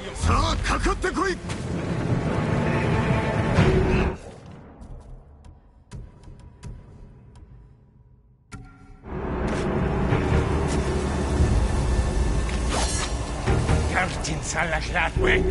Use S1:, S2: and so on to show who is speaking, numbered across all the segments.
S1: さあかかってこい。
S2: Cartin Salashlatweg.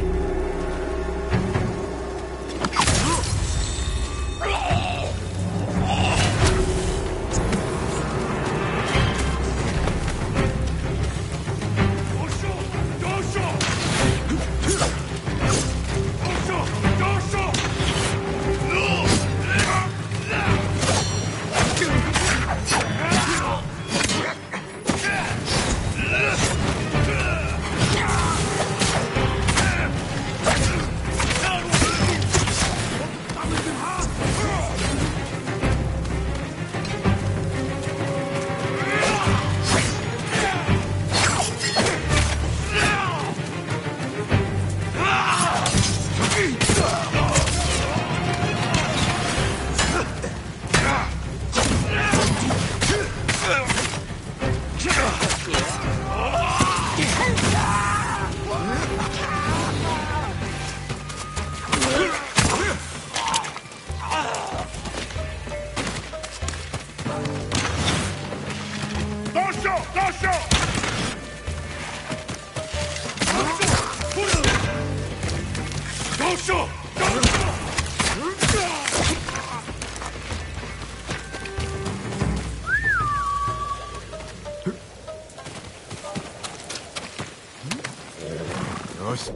S2: よし。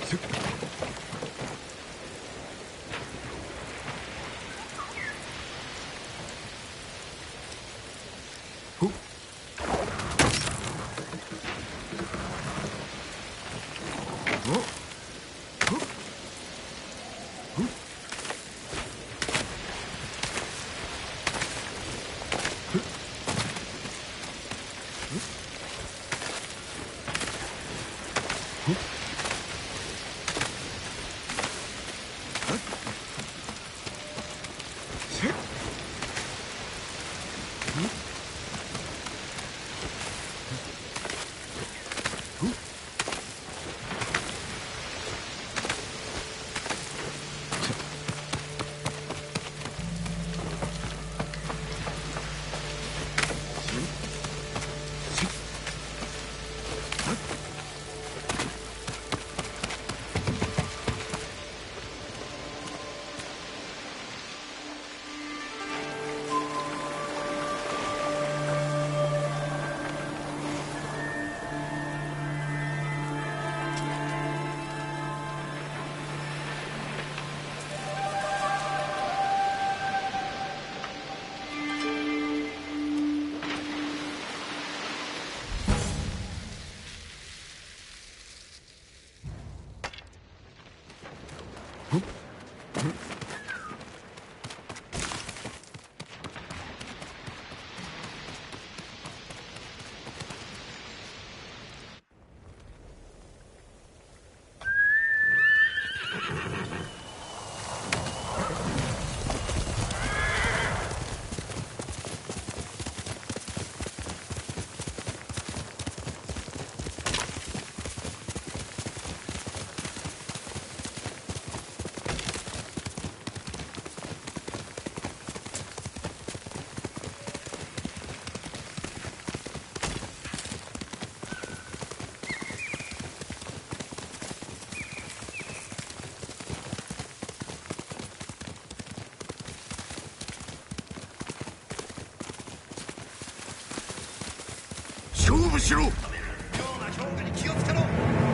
S2: 勝負しろ。
S1: 今日が評価に気をつけろ。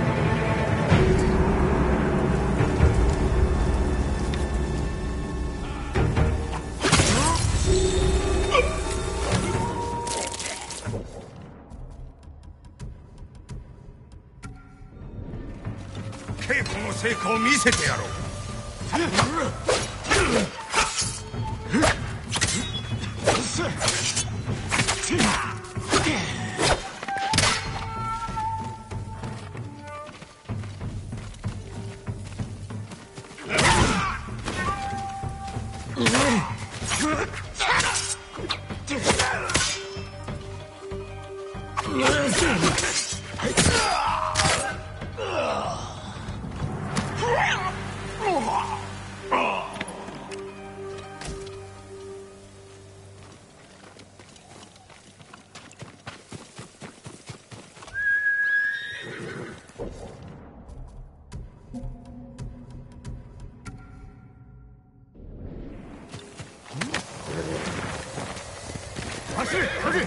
S2: 稽古の成果を見せてやろう。走れ、走れ。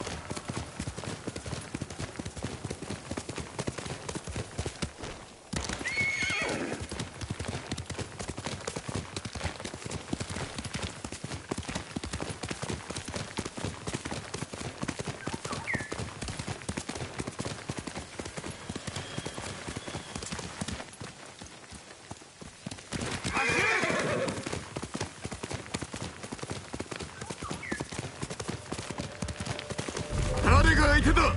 S2: 誰が相手だ。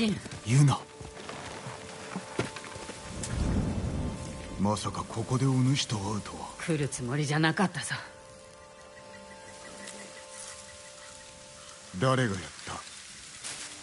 S3: 陣。
S2: ユナ。まさかここでお主と会うとは。
S3: 来るつもりじゃなかったさ。
S2: 誰がやった？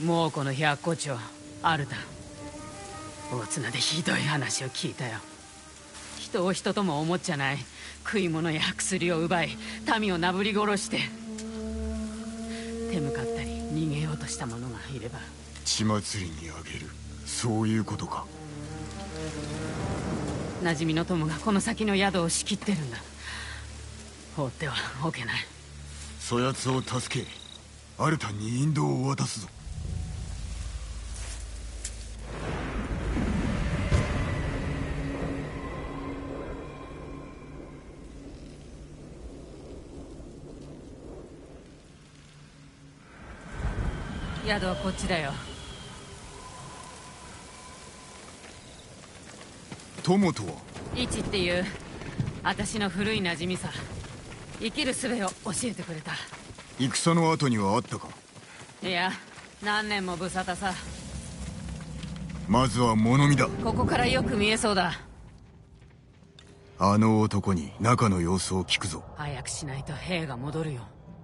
S3: もうこの百個町アルタ。大綱でひどい話を聞いたよ。人を人とも思っちゃない。食い物や薬を奪い民をなぶり殺して、手向かったり逃げようとした者がいれば
S2: 血祭りにあげる、そういうことか。
S3: 馴染みの友がこの先の宿を仕切ってるんだ。放ってはおけない。
S2: そやつを助け、アルタンに引導を渡すぞ。
S3: 宿はこっちだよ。
S2: 友とは？
S3: イチっていう私の古い馴染みさ。生きる術を教えてくれた。
S2: 戦の後にはあったか？
S3: いや、何年も無沙汰さ。
S2: まずは物見だ。
S3: ここからよく見えそうだ。
S2: あの男に中の様子を聞くぞ。
S3: 早くしないと兵が戻るよ。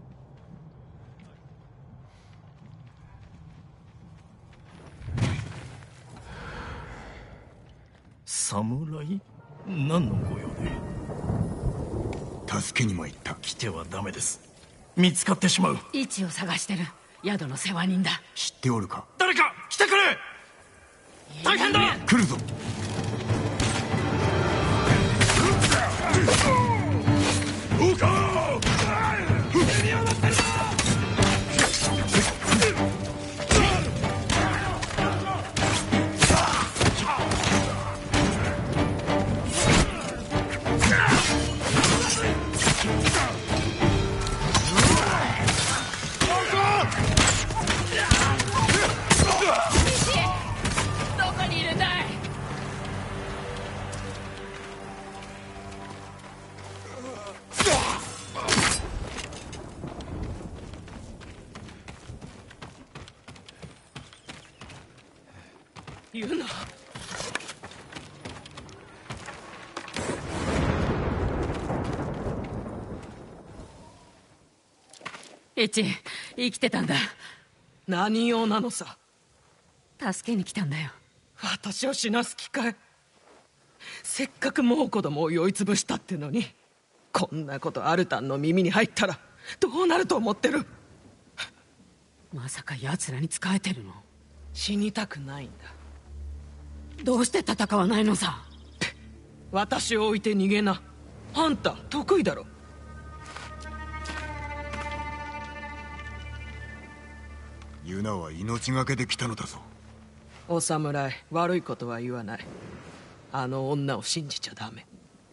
S4: 侍？何の御用で？
S2: 助けに参った。
S4: 来てはダメです。見つかってしまう。
S3: イチを探してる宿の世話人だ。
S2: 知っておるか？
S4: 誰か来てくれ！大変だ！
S2: 来るぞ。どうか！
S3: どこにいるんだい？
S5: 言うな。
S3: イチ、生きてたんだ。
S5: 何用なのさ。
S3: 助けに来たんだよ。
S5: 私を死なす気かい。せっかくもう子供を酔いつぶしたってのに、こんなことアルタンの耳に入ったらどうなると思ってる。
S3: まさか奴らに仕えてるの？
S5: 死にたくないんだ。
S3: どうして戦わないのさ。
S5: 私を置いて逃げな。あんた得意だろ。
S2: ユナは命がけで来たのだぞ。
S5: お侍、悪いことは言わない。あの女を信じちゃダメ。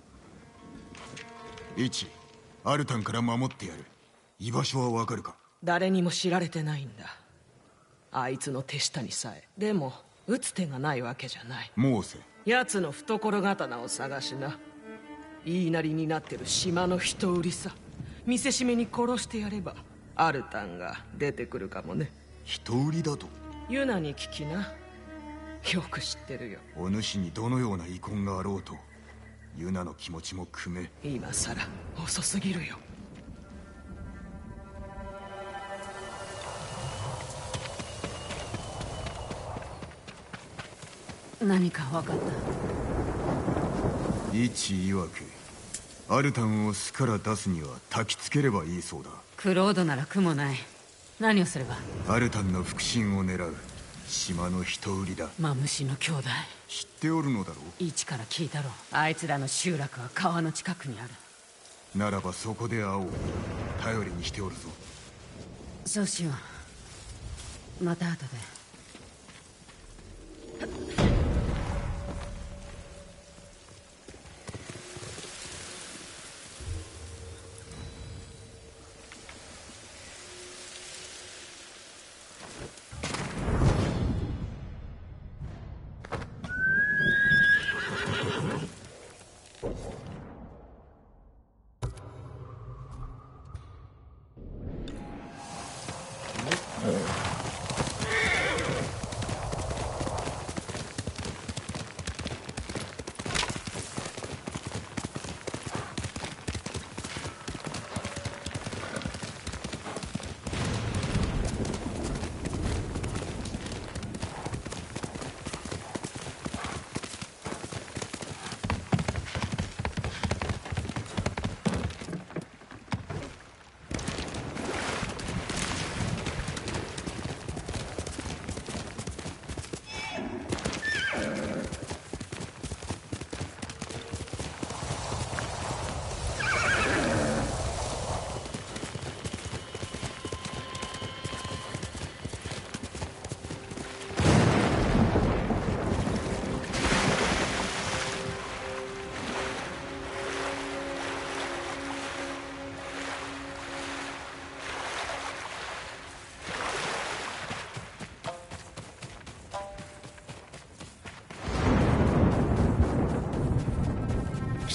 S2: イチ、アルタンから守ってやる。居場所はわかるか？
S5: 誰にも知られてないんだ。あいつの手下にさえ。でも撃つ手がないわけじゃない。
S2: モーセ。
S5: 奴の懐刀を探しな。言いなりになってる島の人売りさ。見せしめに殺してやればアルタンが出てくるかもね。
S2: 人売りだと？
S5: ユナに聞きな。よく知ってるよ。
S2: お主にどのような遺恨があろうと、ユナの気持ちも汲め。
S5: 今さら遅すぎるよ。
S3: 何か分かった？
S2: イチ曰くアルタンを巣から出すには焚きつければいいそうだ。
S3: クロードなら苦もない。何をすれば？
S2: アルタンの復讐を狙う島の人売りだ。
S3: マムシの兄弟。
S2: 知っておるのだろう？
S3: イチから聞いたろ。あいつらの集落は川の近くにある。
S2: ならばそこで会おう。頼りにしておるぞ。
S3: そうしよう。また後で。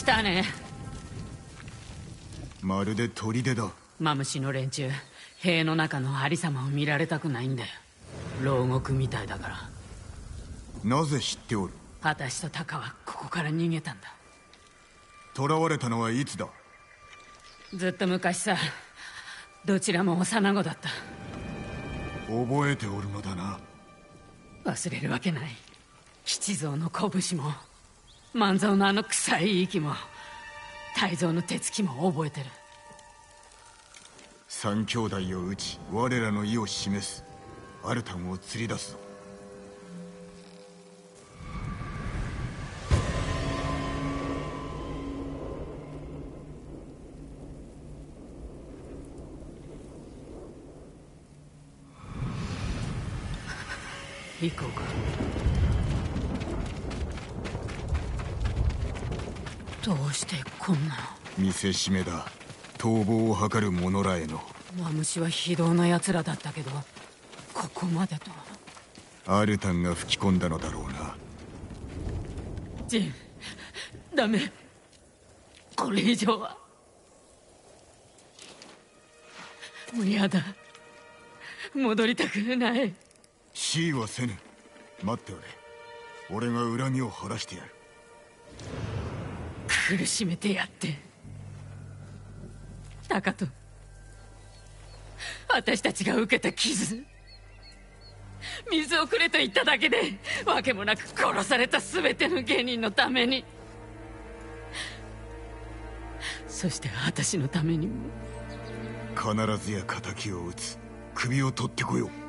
S3: たね。
S2: まるで砦だ。
S3: マムシの連中、塀の中のありさまを見られたくないんだよ。牢獄みたいだから。
S2: なぜ知っておる？
S3: 私とタカはここから逃げたんだ。
S2: 囚われたのはいつだ？
S3: ずっと昔さ。どちらも幼子だった。
S2: 覚えておるのだな。
S3: 忘れるわけない。吉蔵の拳も万蔵のあの臭い息も泰造の手つきも覚えてる。
S2: 三兄弟を討ち我らの意を示す。アルタンを釣り出すぞ。
S3: 行こうか。どうしてこんな。
S2: 見せしめだ。逃亡を図る者らへの。
S3: マムシは非道な奴らだったけど、ここまでとは。
S2: アルタンが吹き込んだのだろうな。
S3: ジン、ダメ。これ以上は。もうやだ。戻りたくない。
S2: 死はせぬ。待っておれ。俺が恨みを晴らしてやる。
S3: 苦しめてやってタカと私たちが受けた傷、水をくれと言っただけで訳もなく殺された全ての芸人のために、そして私のためにも。
S2: 必ずや仇を討つ。首を取ってこよう。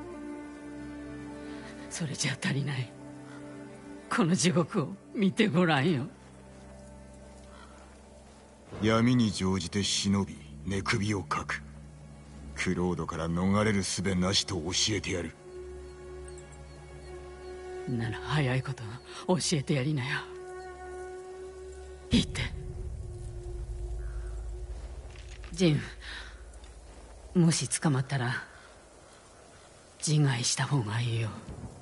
S3: それじゃ足りない。この地獄を見てごらんよ。
S2: 闇に乗じて忍び寝首をかく。クロードから逃れる術なしと教えてやる。
S3: なら早いこと教えてやりなよ。言って。ジン、もし捕まったら自害した方がいいよ。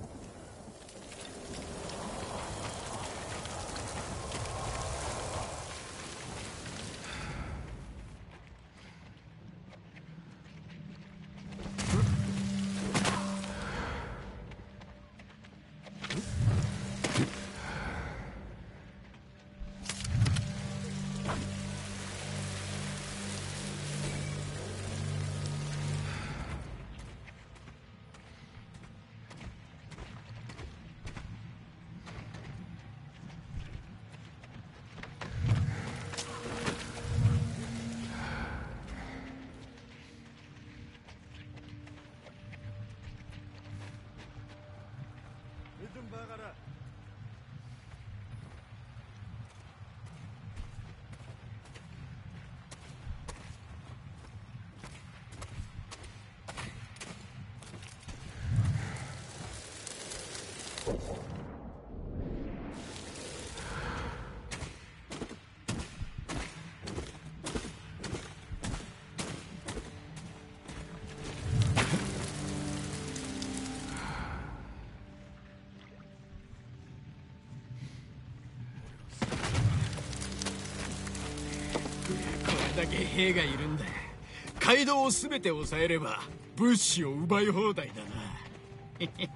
S4: だけ兵がいるんだ。街道を全て抑えれば物資を奪い放題だな。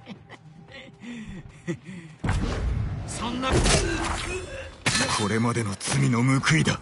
S4: そんな
S2: これまでの罪の報いだ。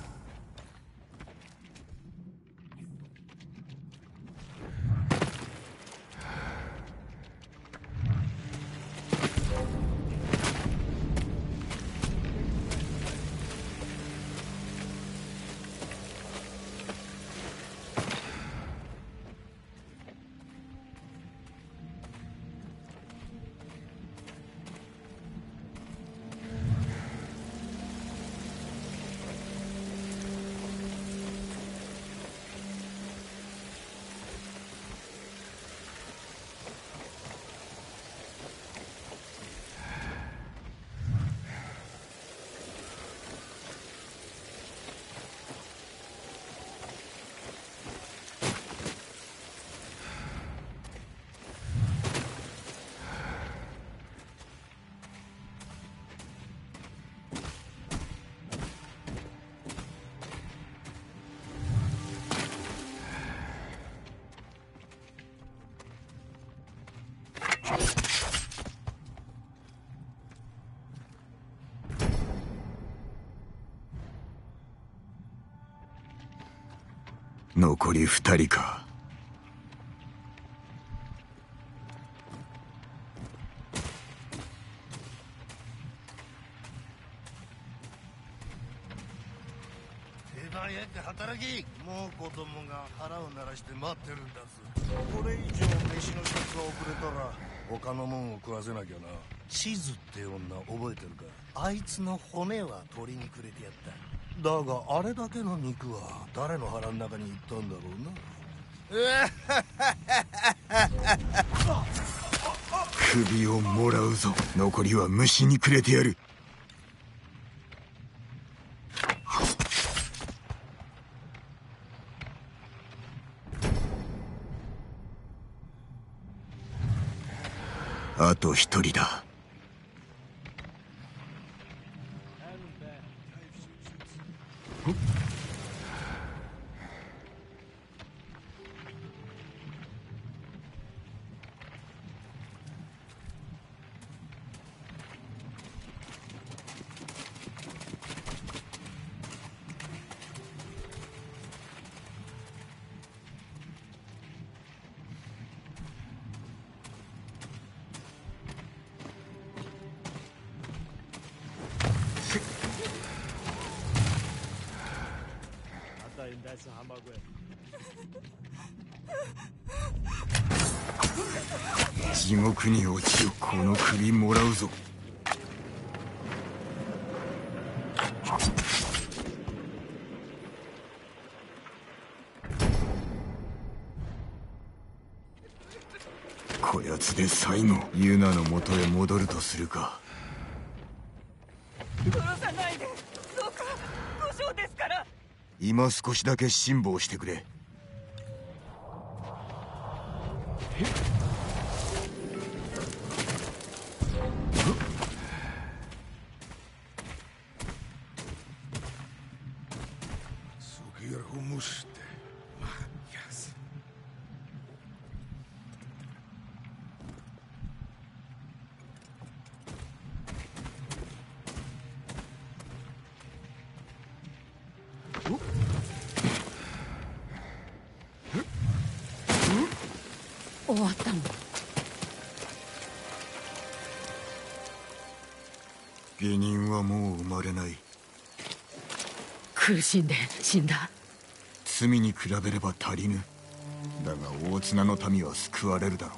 S2: 残り2人か。
S1: 手早く働き。もう子供が腹を鳴らして待ってるんだぞ。これ以上飯の支度が遅れたら他のもんを食わせなきゃな。地図って女覚えてるか。あいつの骨は取りにくれてやった。だがあれだけの肉は誰の腹の中に行ったんだろうな。
S2: 首をもらうぞ。残りは虫にくれてやる。あと一人だ。地獄に落ちよ。この首もらうぞ。こやつで最後ユナの元へ戻るとするか。
S3: 殺さないで。どうか故障ですから。
S2: 今少しだけ辛抱してくれ。
S3: 終わったの。
S2: 下人はもう生まれない。
S3: 苦しんで死んだ。
S2: 罪に比べれば足りぬ。だが大綱の民は救われるだろ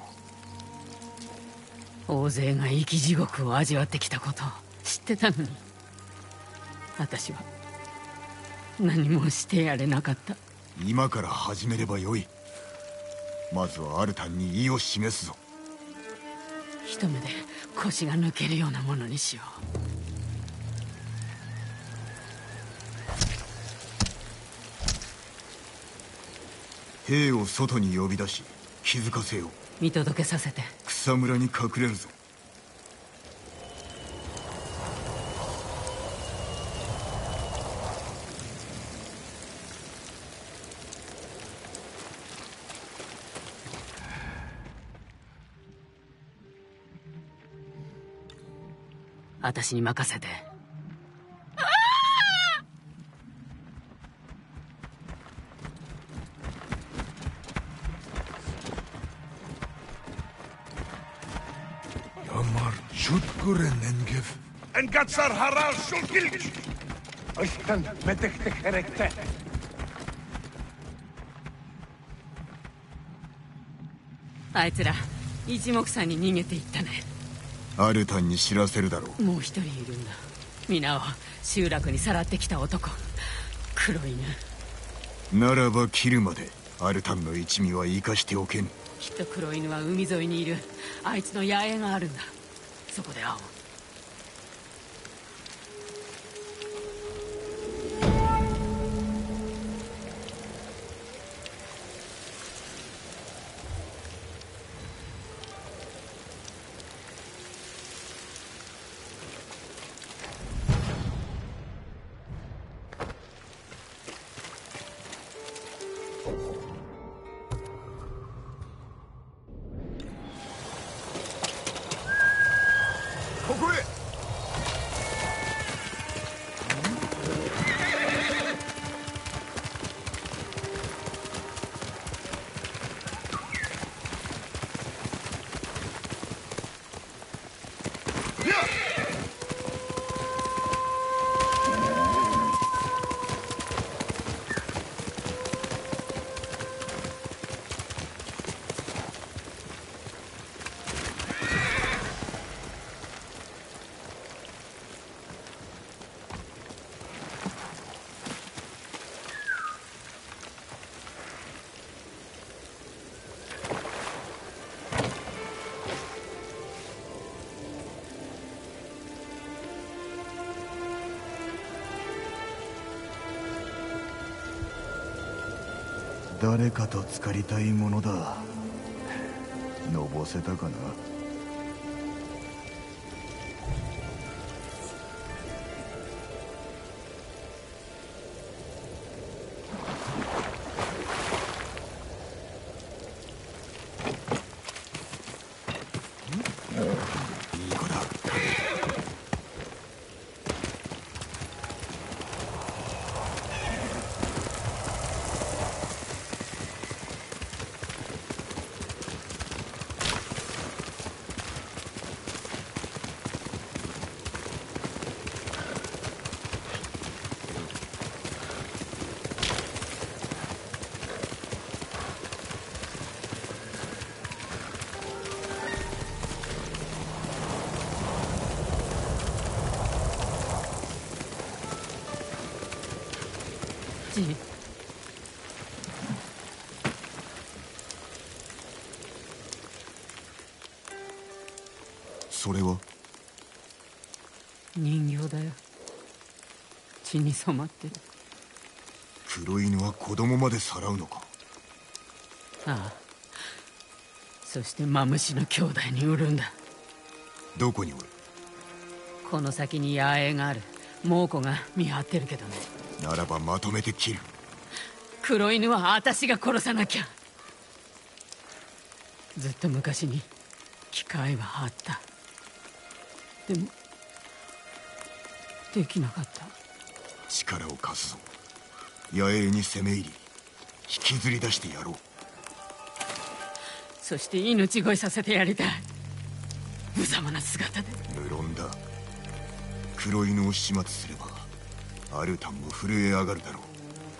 S3: 大勢が生き地獄を味わってきたことを知ってたのに、私は何もしてやれなかった。
S2: う。今から始めればよい。まずはアルタンに意を示すぞ。
S3: 一目で腰が抜けるようなものにしよ
S2: う。兵を外に呼び出し気づかせよう。
S3: 見届けさせて。
S2: 草むらに隠れるぞ。
S3: 私に任せて。
S1: Engatsar haral shulkilch. Oishkan metekte kerekte.
S3: あいつら一目散に逃げていったね。
S2: アルタンに知らせるだろう。
S3: もう一人いるんだ。皆を集落にさらってきた男。黒犬。
S2: ならば切るまでアルタンの一味は生かしておけぬ。
S3: きっと黒犬は海沿いにいる。あいつの野営があるんだ。そこで会おう。
S2: 誰かと浸かりたいものだ。のぼせたかな。いい子だ。
S3: じい、
S2: それは
S3: 人形だよ。血に染まってる。
S2: 黒犬は子供までさらうのか。
S3: ああ、そしてマムシの兄弟に売るんだ。
S2: どこにおる。
S3: この先に野営がある。猛虎が見張ってるけどね。
S2: ならばまとめて切る。
S3: 黒犬は私が殺さなきゃ。ずっと昔に機会はあった。でもできなかった。
S2: 力を貸すぞ。野営に攻め入り引きずり出してやろう。
S3: そして命乞いさせてやりたい。無様な姿で。
S2: 無論だ。黒犬を始末すればアルタンも震え上がるだろう。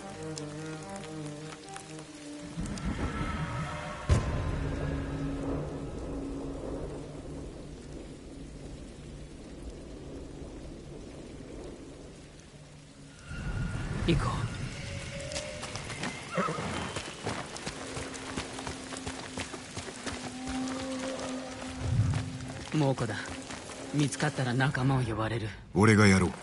S3: 行こう。猛虎だ。見つかったら仲間を呼ばれる。
S2: 俺がやろう。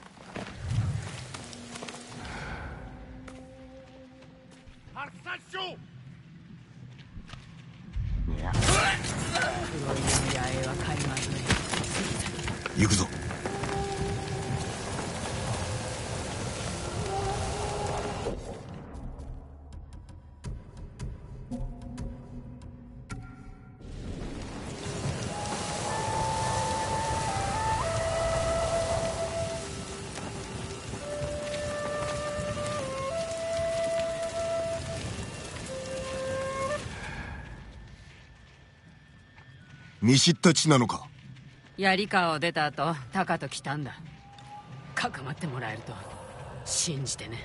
S3: 黒犬の野営は海岸沿い。
S2: 行くぞ。見知った地なのか。
S3: 槍川を出た後タカと来たんだ。かくまってもらえると信じてね。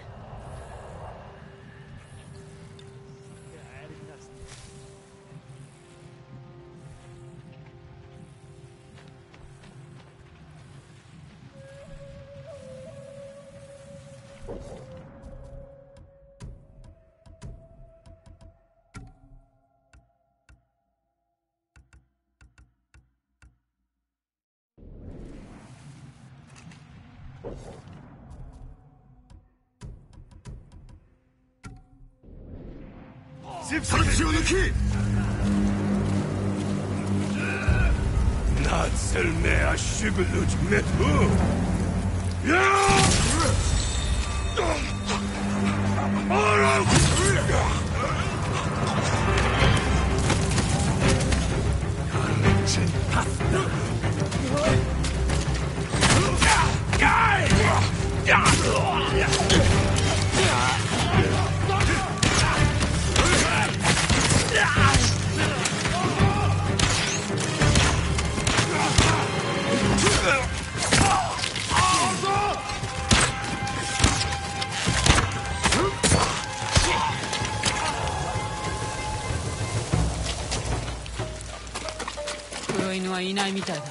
S2: そっちを抜き。
S1: نزل مع الشبل وجمته يا
S3: 黒犬はいないみたいだ。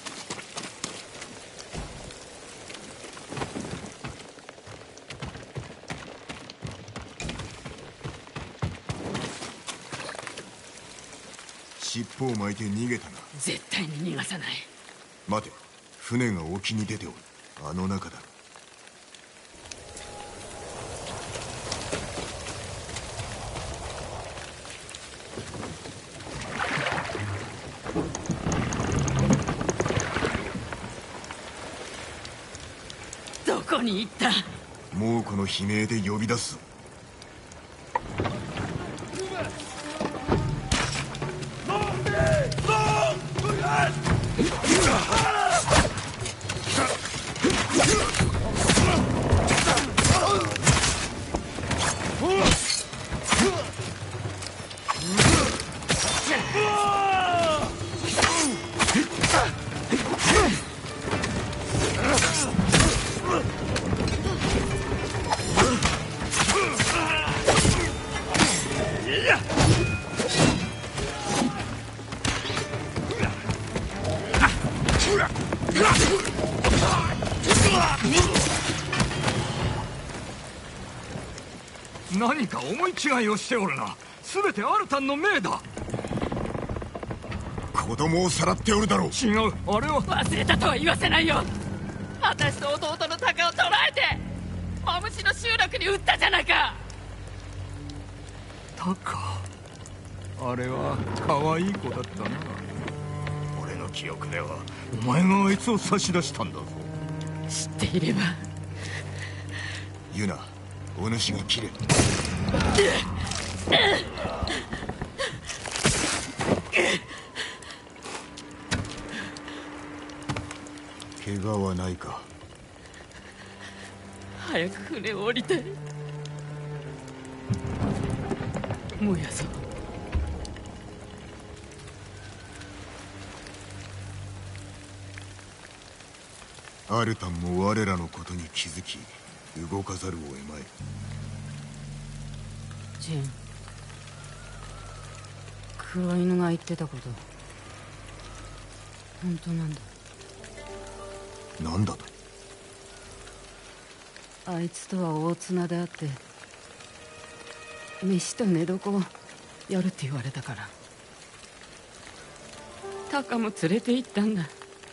S2: 尻尾を巻いて逃げたな。
S3: 絶対に逃がさない。
S2: 待て、船が沖に出ておる。あの中だ。
S3: どこに行った？
S2: 猛虎の悲鳴で呼び出す。
S6: 何か思い違いをしておるな。全てアルタンの命だ。
S2: 子供をさらっておるだろう。
S6: 違う、あれは。
S3: 忘れたとは言わせないよ。私と弟の鷹を捕らえてマムシの集落に撃ったじゃないか。
S6: タカ、あれは可愛い子だったな。俺の記憶ではお前があいつを差し出したんだぞ。
S3: 知っていれば。
S2: ユナ、お主が切れ。怪我はないか？
S3: 早く船を降りたい。もうやぞ。
S2: アルタンも我らのことに気づき動かざるを得まい。
S3: ジン、黒犬が言ってたこと本当なんだ。
S2: なんだと？
S3: あいつとは大綱であって飯と寝床をやるって言われたからタカも連れて行ったんだ。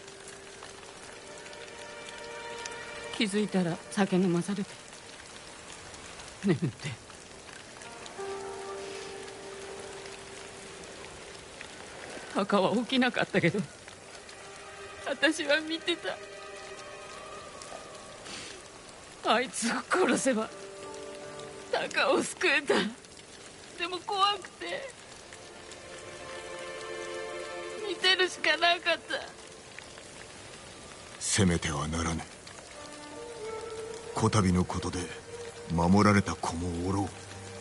S3: 気づいたら酒飲まされて眠って。タカは起きなかったけど私は見てた。あいつを殺せばタカを救えた。でも怖くて見てるしかなかった。
S2: 攻めてはならぬ。こたびのことで守られた子もおろう。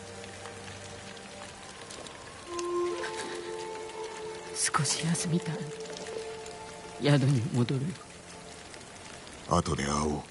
S3: 少し休みたい。宿に戻るよ。
S2: 後で会おう。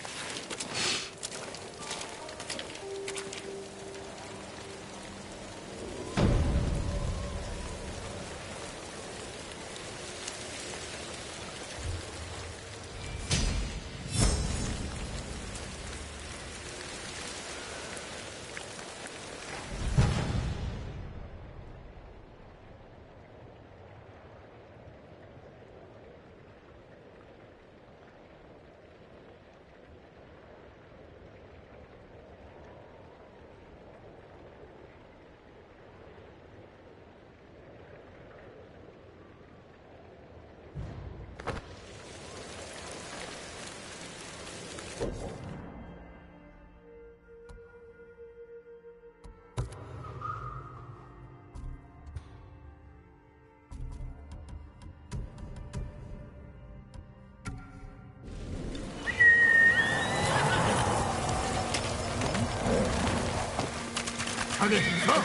S6: 影、さあ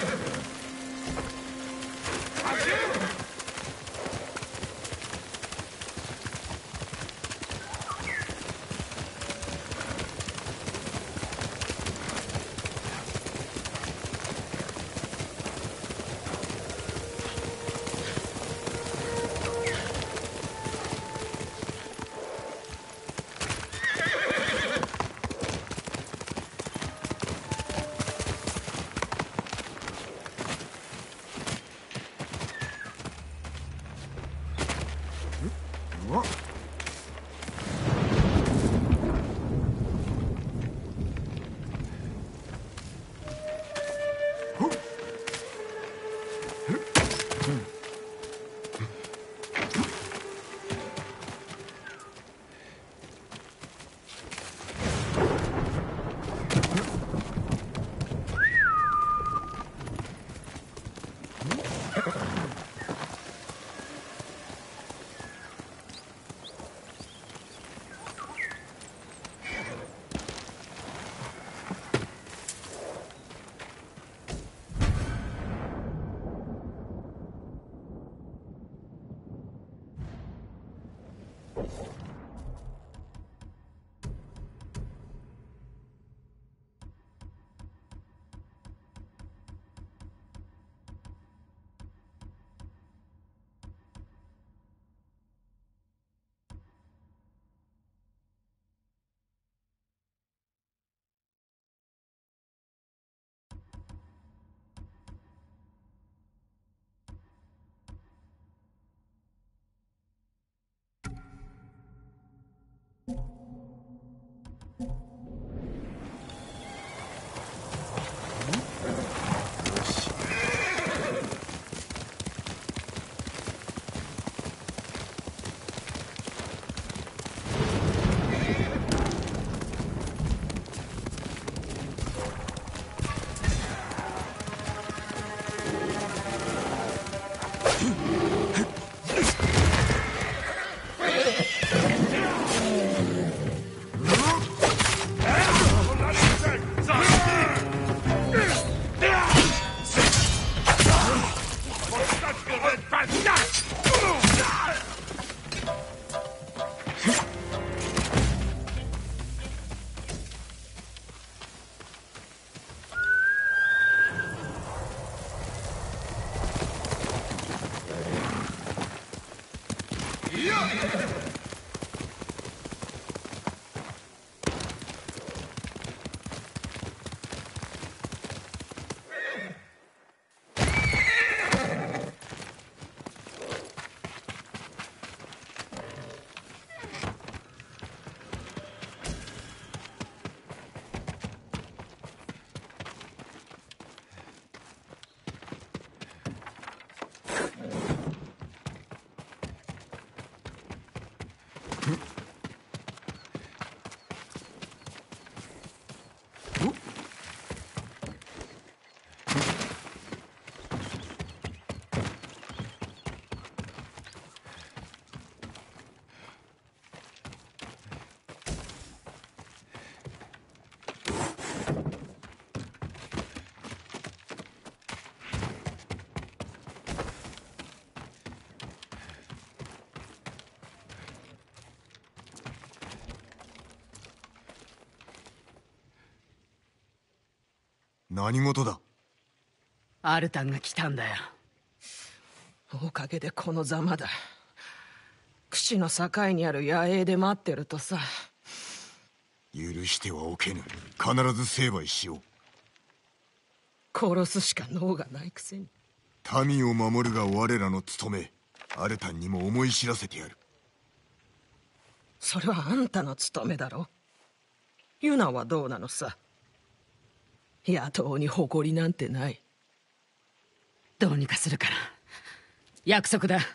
S2: 何事だ？
S3: アルタンが来たんだよ。
S5: おかげでこのざまだ。櫛の境にある野営で待ってるとさ。
S2: 許してはおけぬ。必ず成敗しよう。
S5: 殺すしか能がないくせに。
S2: 民を守るが我らの務め。アルタンにも思い知らせてやる。
S5: それはあんたの務めだろ。ユナはどうなのさ。野党に誇りなんてない。
S3: どうにかするから約束だ。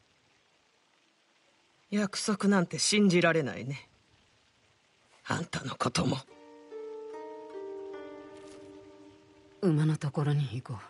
S5: 約束なんて信じられないね。あんたのことも。
S3: 馬のところに行こう。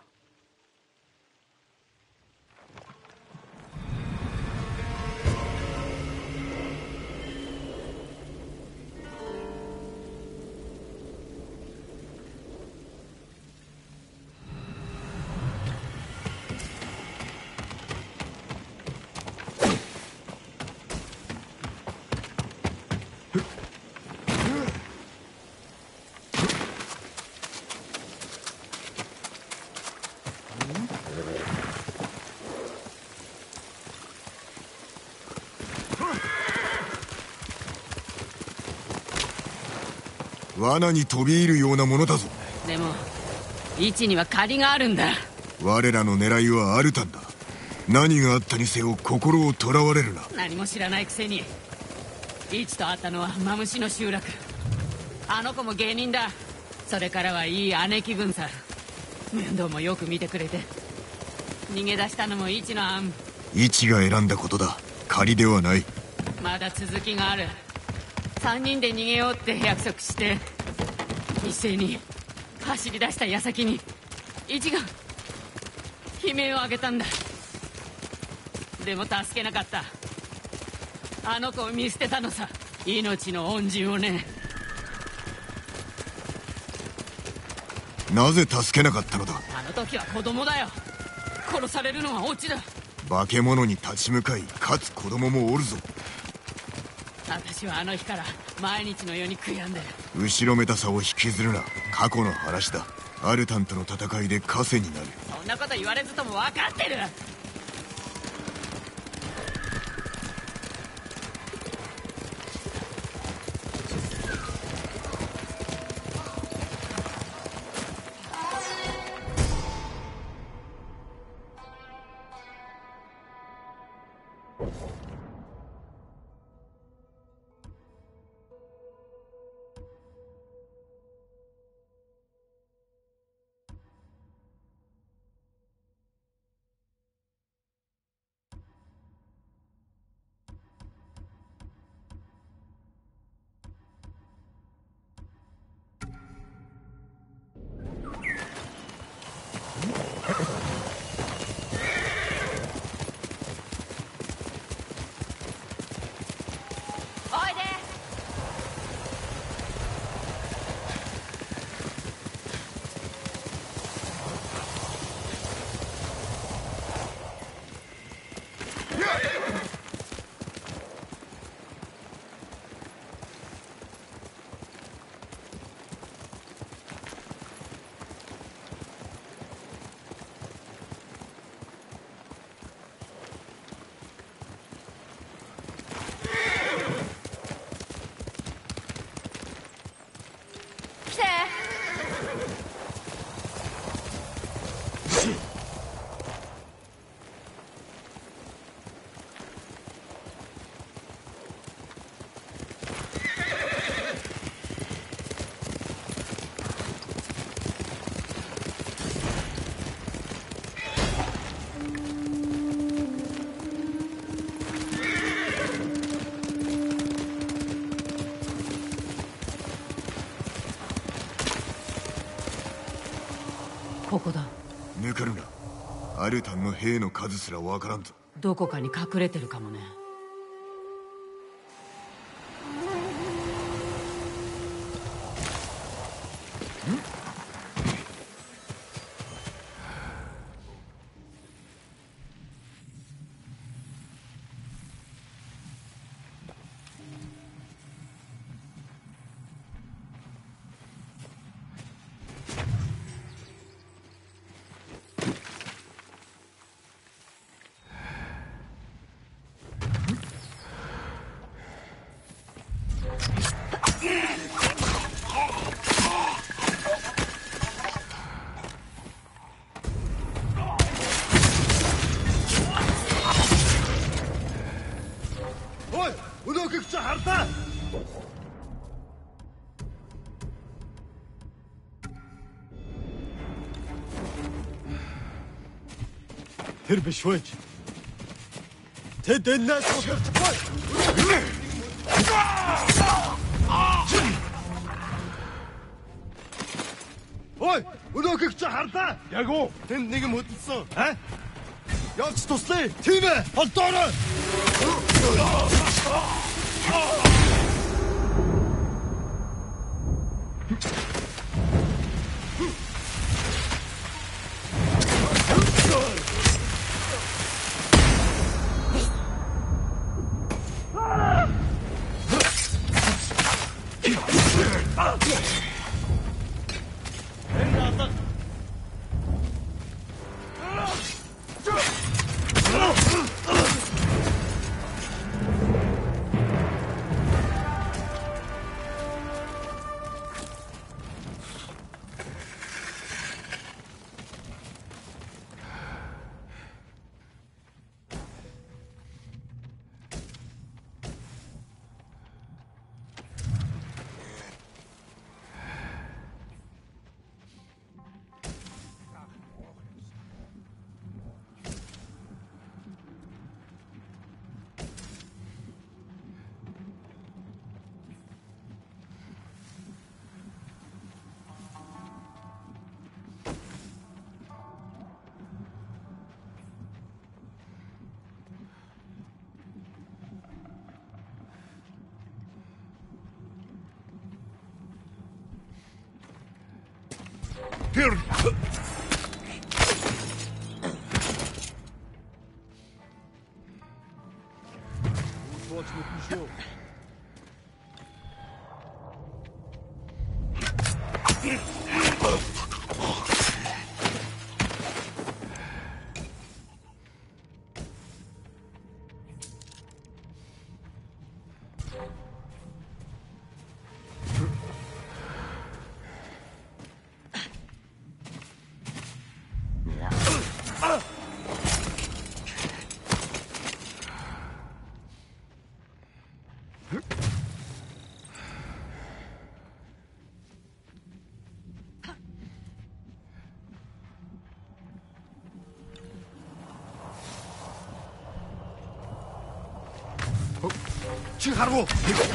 S2: 罠に飛び入るようなものだぞ。
S3: でも位置には借りがあるんだ。
S2: 我らの狙いはアルタンだ。何があったにせよ心をとらわれるな。
S3: 何も知らないくせに。位置と会ったのはマムシの集落。あの子も芸人だ。それからはいい姉貴分さ。面倒もよく見てくれて。逃げ出したのも位置の案。
S2: 位置が選んだことだ。借りではない。
S3: まだ続きがある。3人で逃げようって約束して一斉に走り出した矢先に一が悲鳴を上げたんだ。でも助けなかった。あの子を見捨てたのさ。命の恩人をね。
S2: なぜ助けなかったのだ？
S3: あの時は子供だよ。殺されるのはオチだ。
S2: 化け物に立ち向かいかつ子供もおるぞ。
S3: 私はあの日から毎日のように悔やんでる。
S2: 後ろめたさを引きずるな。過去の話だ。アルタンとの戦いで枷になる。
S3: そんなこと言われずとも分かってる。ここだ。
S2: 抜かるな。アルタンの兵の数すらわからんぞ。
S3: どこかに隠れてるかもね。
S4: تر بشويش تدي الناس
S1: Ой, өнөөгч хардаа. Яг уу. Тэнд нэг юм хөдөлсөн. Явж туслая. Тийм ээ. Холдоорой. Пир. Чи харгу.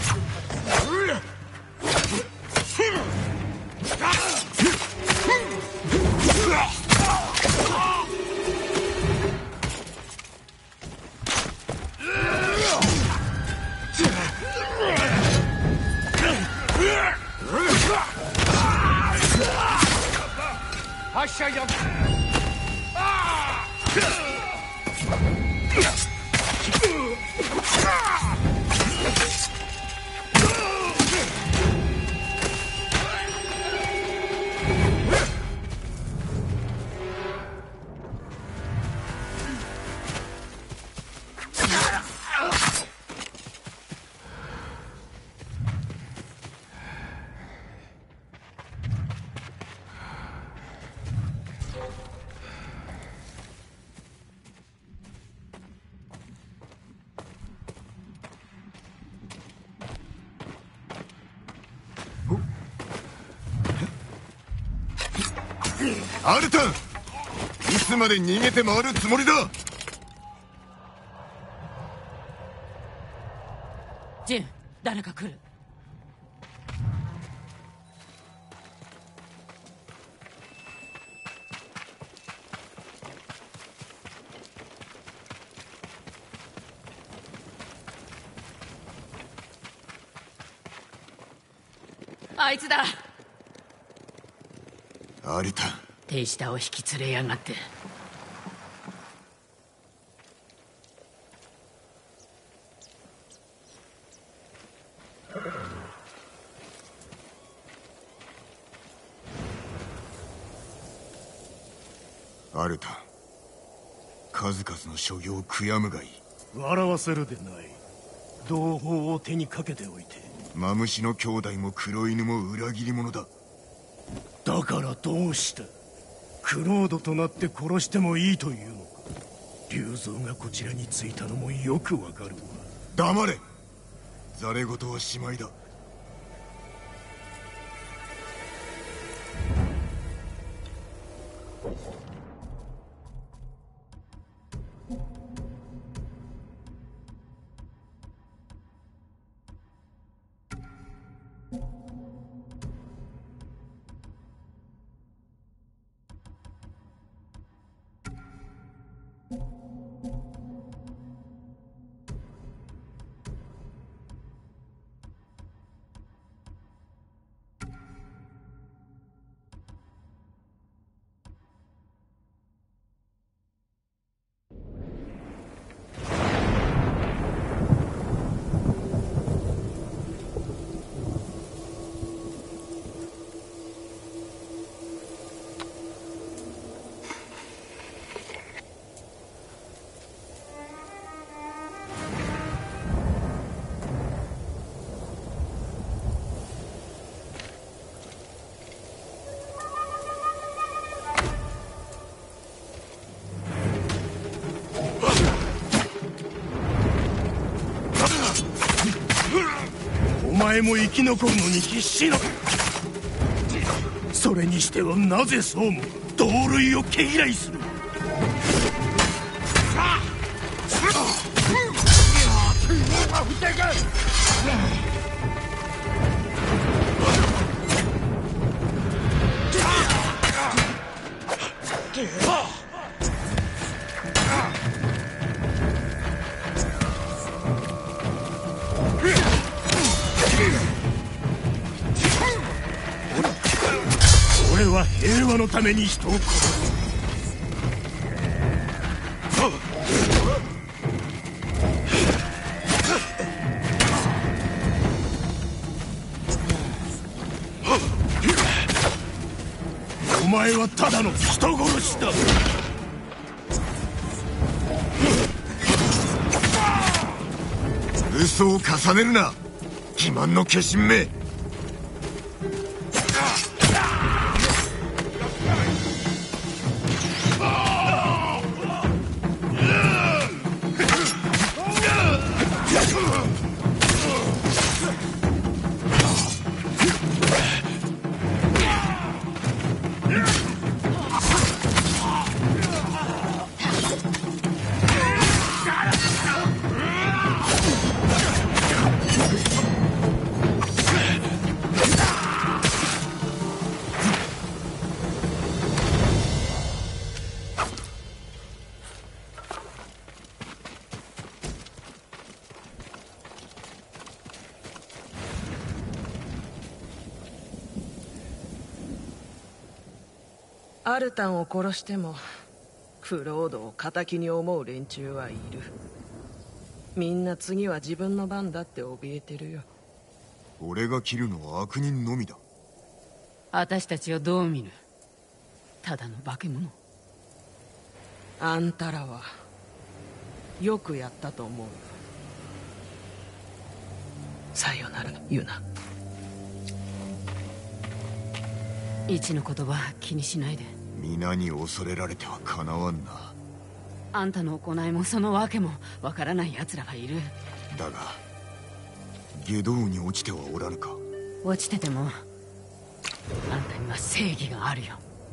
S1: Aşağıya.
S2: アルタン、いつまで逃げて回るつもりだ。
S3: ジン、誰か来る。あいつだ。
S2: アルタン、
S3: 手下を引き連れやがって。
S2: アルタン、数々の所業を悔やむがいい。
S1: 笑わせるでない。同胞を手にかけておいて。
S2: マムシの兄弟も黒犬も裏切り者だ。
S1: だからどうした？クロードとなって殺してもいいというのか。竜蔵がこちらに着いたのもよくわかるわ。
S2: 黙れ。ざれ言はしまいだ。
S1: 前も生き残るのに必死の。それにしてはなぜそうも同類を毛嫌いする。俺は平和のために人を殺す。お前はただの人殺しだ。
S2: 嘘を重ねるな、欺瞞の化身め。
S5: アルタンを殺してもクロードを敵に思う連中はいる。みんな次は自分の番だって怯えてるよ。
S2: 俺が切るのは悪人のみだ。
S3: 私たちをどう見る？ただの化け物。
S5: あんたらはよくやったと思うよ。さよならユナ。
S3: 一の言葉気にしないで。
S2: 皆に恐れられてはかなわんな。
S3: あんたの行いもその訳もわからない奴らがいる。
S2: だが下道に落ちてはおらぬか。
S3: 落ちててもあんたには正義があるよ。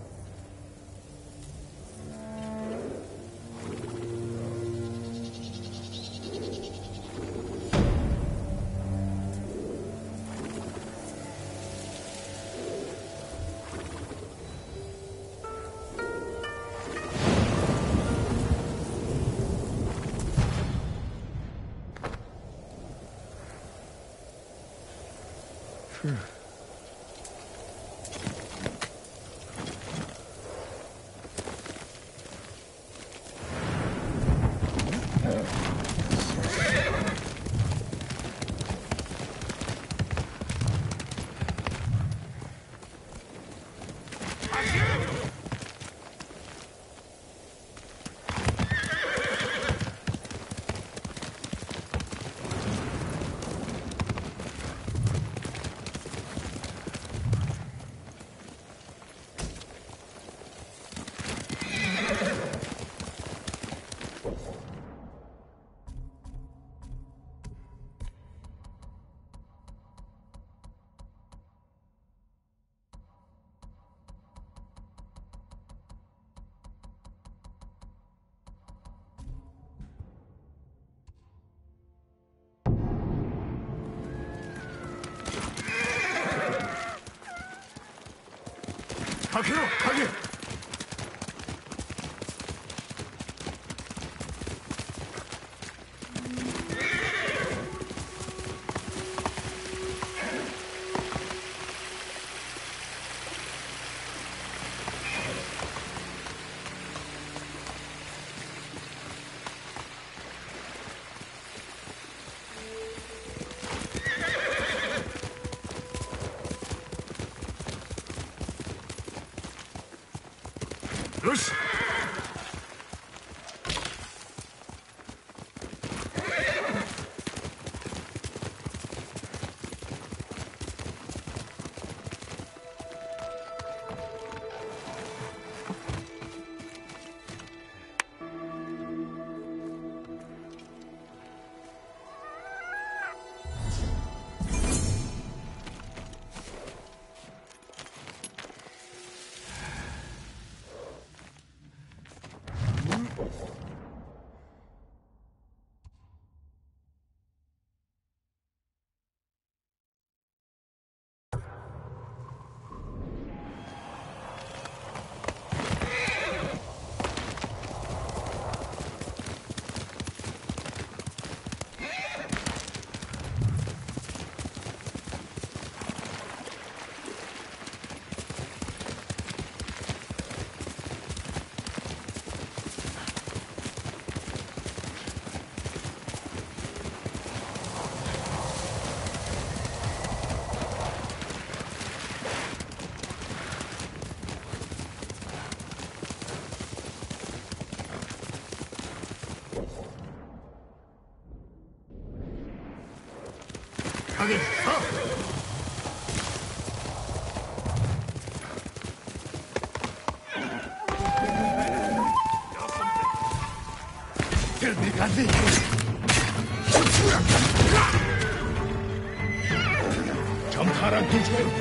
S6: かけろ影。よし。
S1: げさあてめかぜちゃんと腹んとちかよ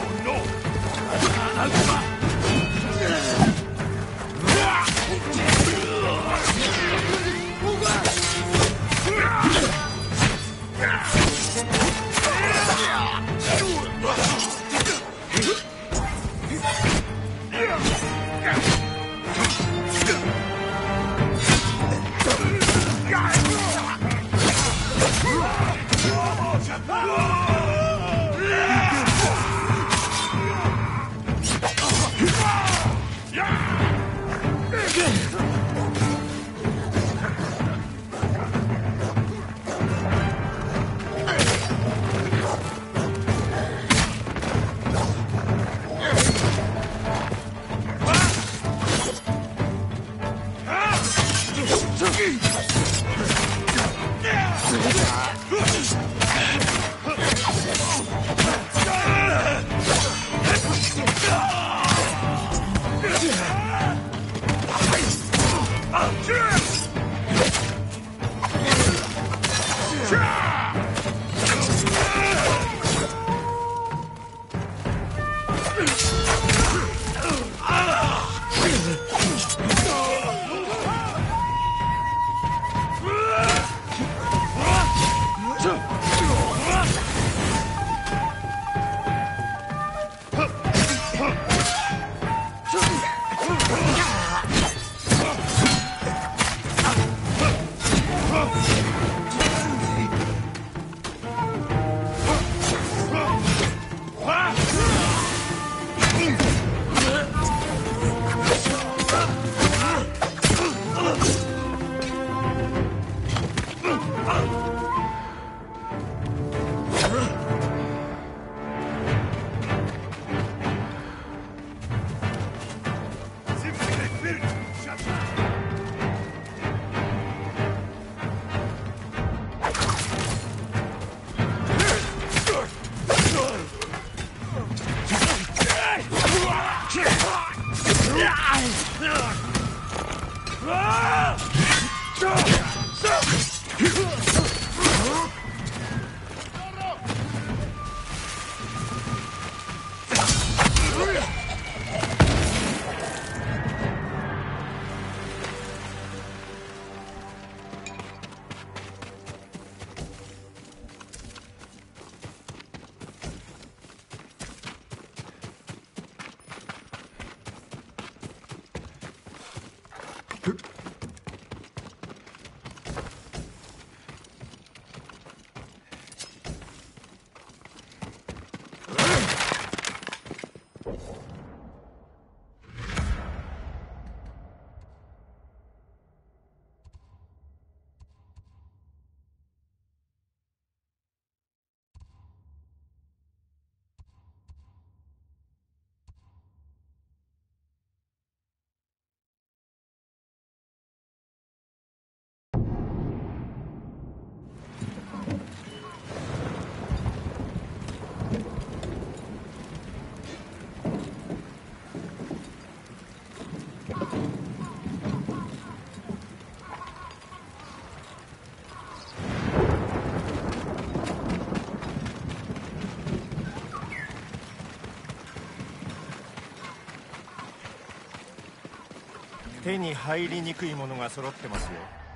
S7: 手に入りにくいものが揃ってますよ。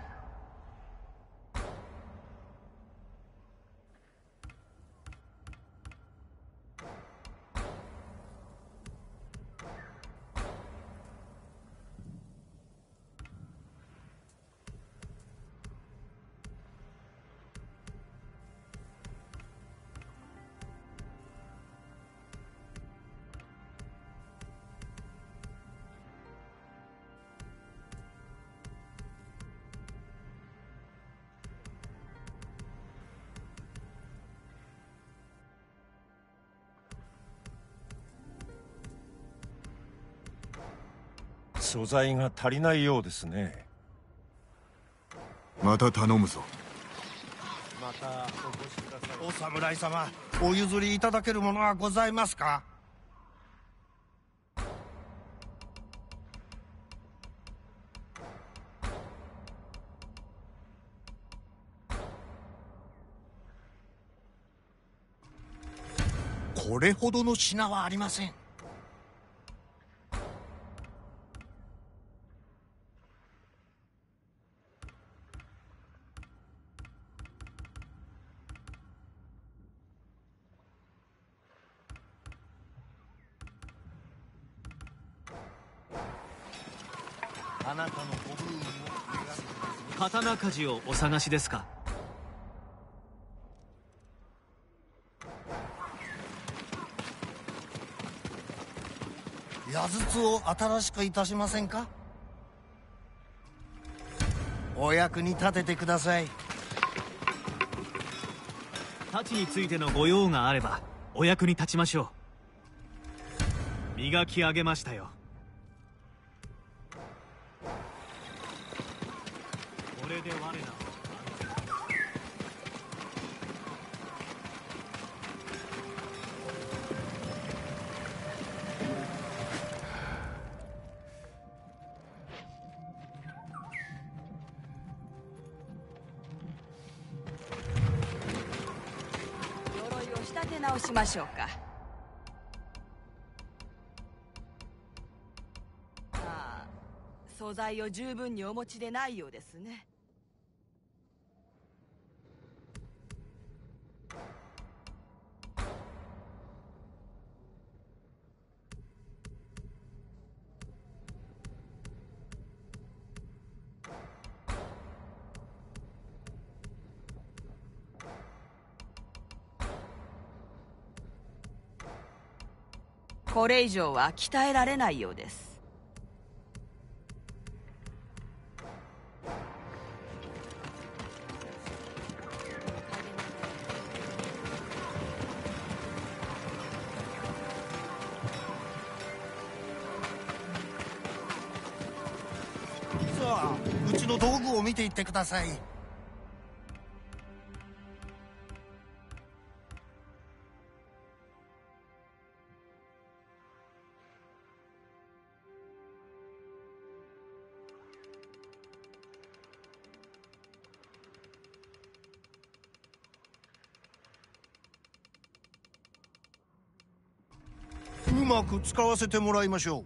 S7: 素材が足りないようですね。
S2: また頼むぞ。
S7: またお越しください。
S1: お侍様、お譲りいただけるものはございますか？これほどの品はありません。あなたのご不運を願って
S8: 刀鍛冶をお探しですか？
S1: 矢筒を新しくいたしませんか？お役に立ててください。
S8: 太刀についてのご用があればお役に立ちましょう。磨き上げましたよ。これで我ら
S9: 鎧を仕立て直しましょうか。ああ、素材を十分にお持ちでないようですね。これ以上は鍛えられないようです。
S1: さあ、うちの道具を見ていってください。うまく使わせてもらいましょう。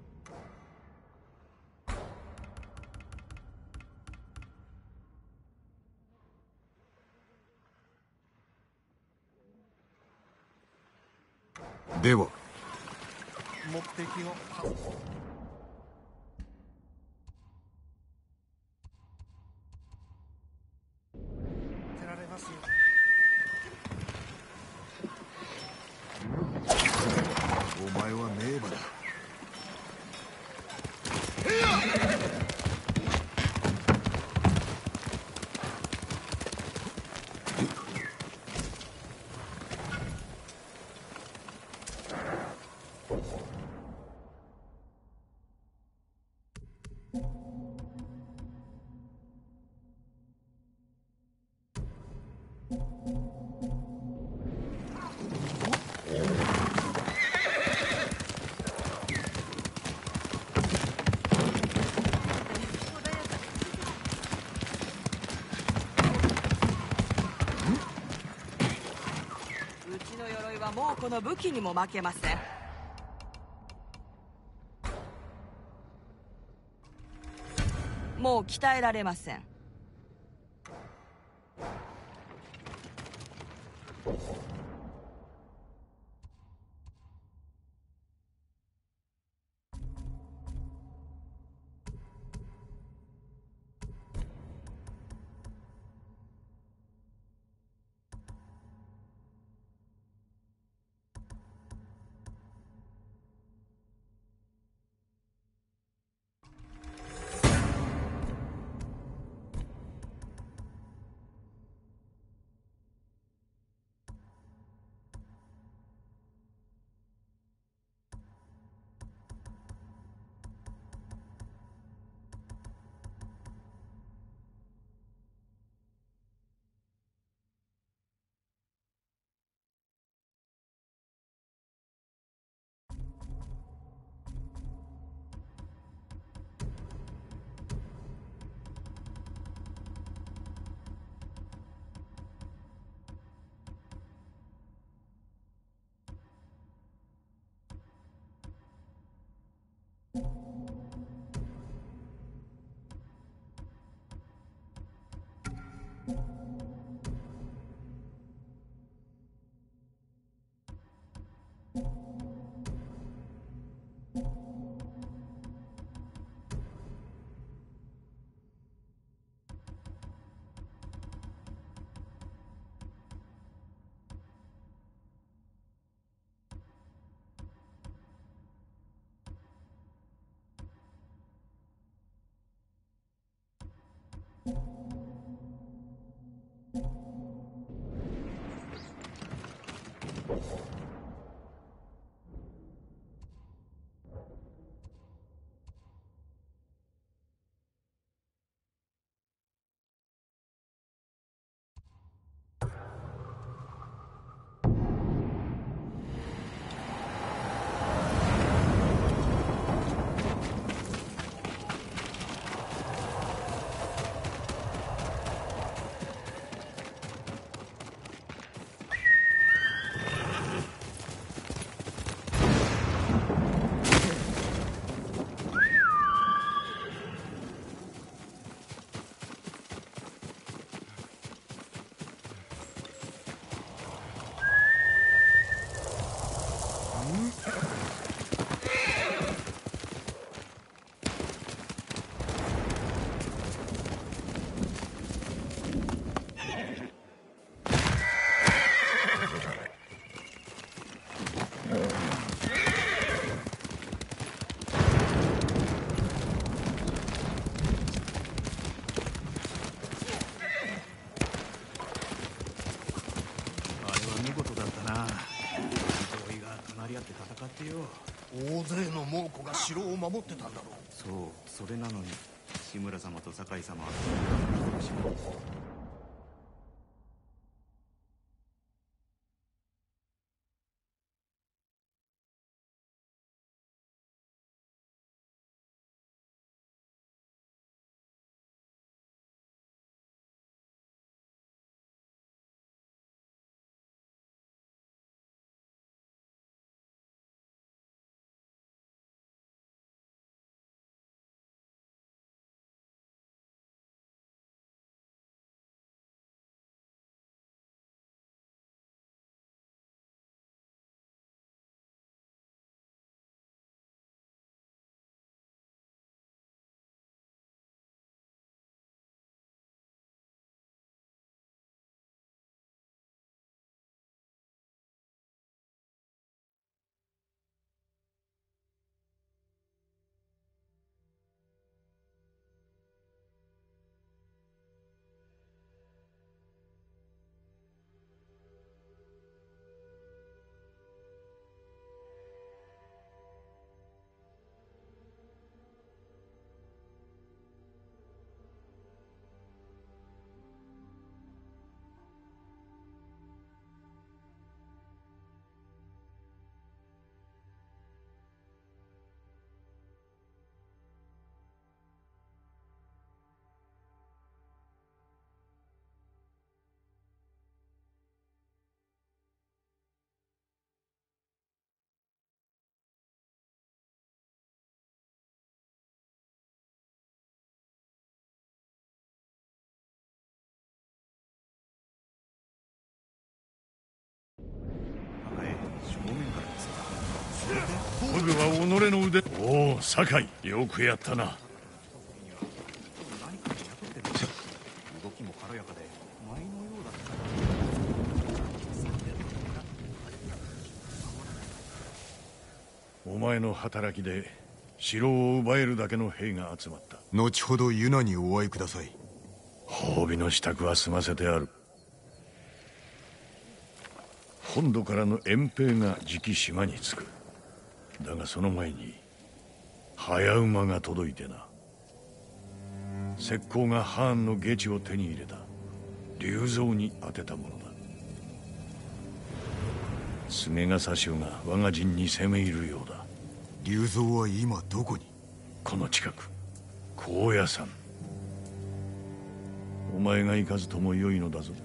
S2: では
S1: 目的を出られますよ。
S2: お前は名馬だ。
S9: うちの鎧はもうこの武器にも負けません。もう鍛えられません。
S1: 大勢の猛虎が城を守ってたんだろう。
S10: そう、それなのに志村様と酒井様は
S11: フグは己の腕。おお、酒井、よくやったな。
S10: 動きも軽やかで舞のようだった。
S11: お前の働きで城を奪えるだけの兵が集まった。
S2: 後ほどユナにお会いください。
S11: 褒美の支度は済ませてある。本土からの援兵がじき島に着く。だがその前に早馬が届いてな。石膏がハーンの下地を手に入れた龍蔵に当てたものだ。菅笠衆が我が陣に攻め入るようだ。
S2: 龍蔵は今どこに？
S11: この近く、高野山。お前が行かずともよいのだぞ。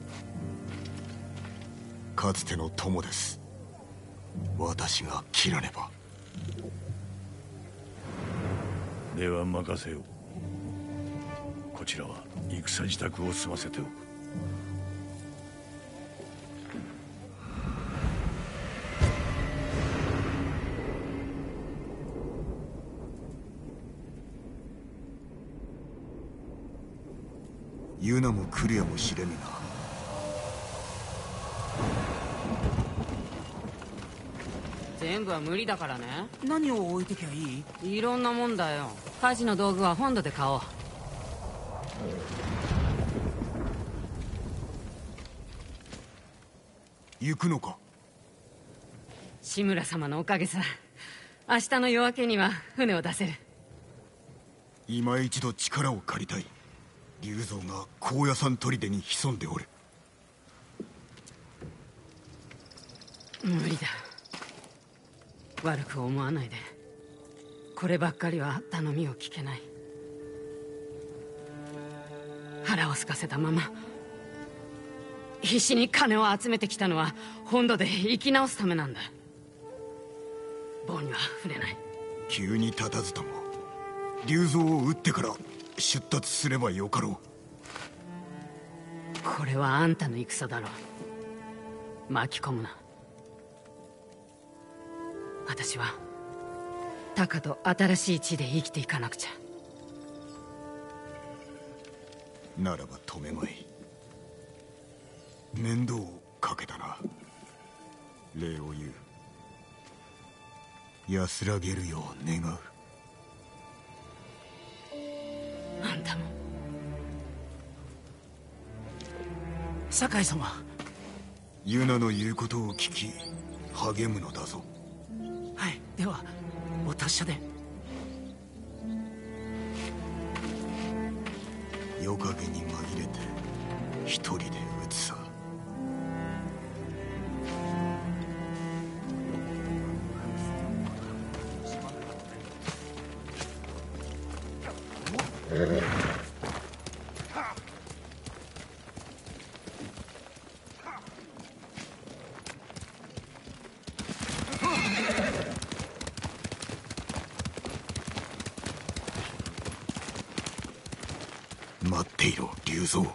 S2: かつての友です。私が切らねば。
S11: では任せよう。こちらは戦支度を済ませておく。
S2: ユナも来るやもしれぬな。
S3: 全部は無理だからね。
S12: 何を置いてきゃいい？
S3: いろんなもんだよ。家事の道具は本土で買おう。
S2: 行くのか？
S3: 志村様のおかげさ。明日の夜明けには船を出せる。
S2: 今一度力を借りたい。龍蔵が高野山砦に潜んでおる。
S3: 無理だ。悪く思わないで。こればっかりは頼みを聞けない。腹を空かせたまま必死に金を集めてきたのは本土で生き直すためなんだ。棒には触れない。
S2: 急に立たずとも龍蔵を撃ってから出立すればよかろ
S3: う。これはあんたの戦だろう。巻き込むな。 私はタカと新しい地で生きていかなくちゃ。
S2: ならば止めまい。面倒をかけたな。礼を言う。安らげるよう願う。
S3: あんたも。
S12: 酒井様。
S2: ユナの言うことを聞き励むのだぞ。
S12: はい、ではお達者で。
S2: 夜影に紛れて一人で撃つさ。待っていろ、龍蔵。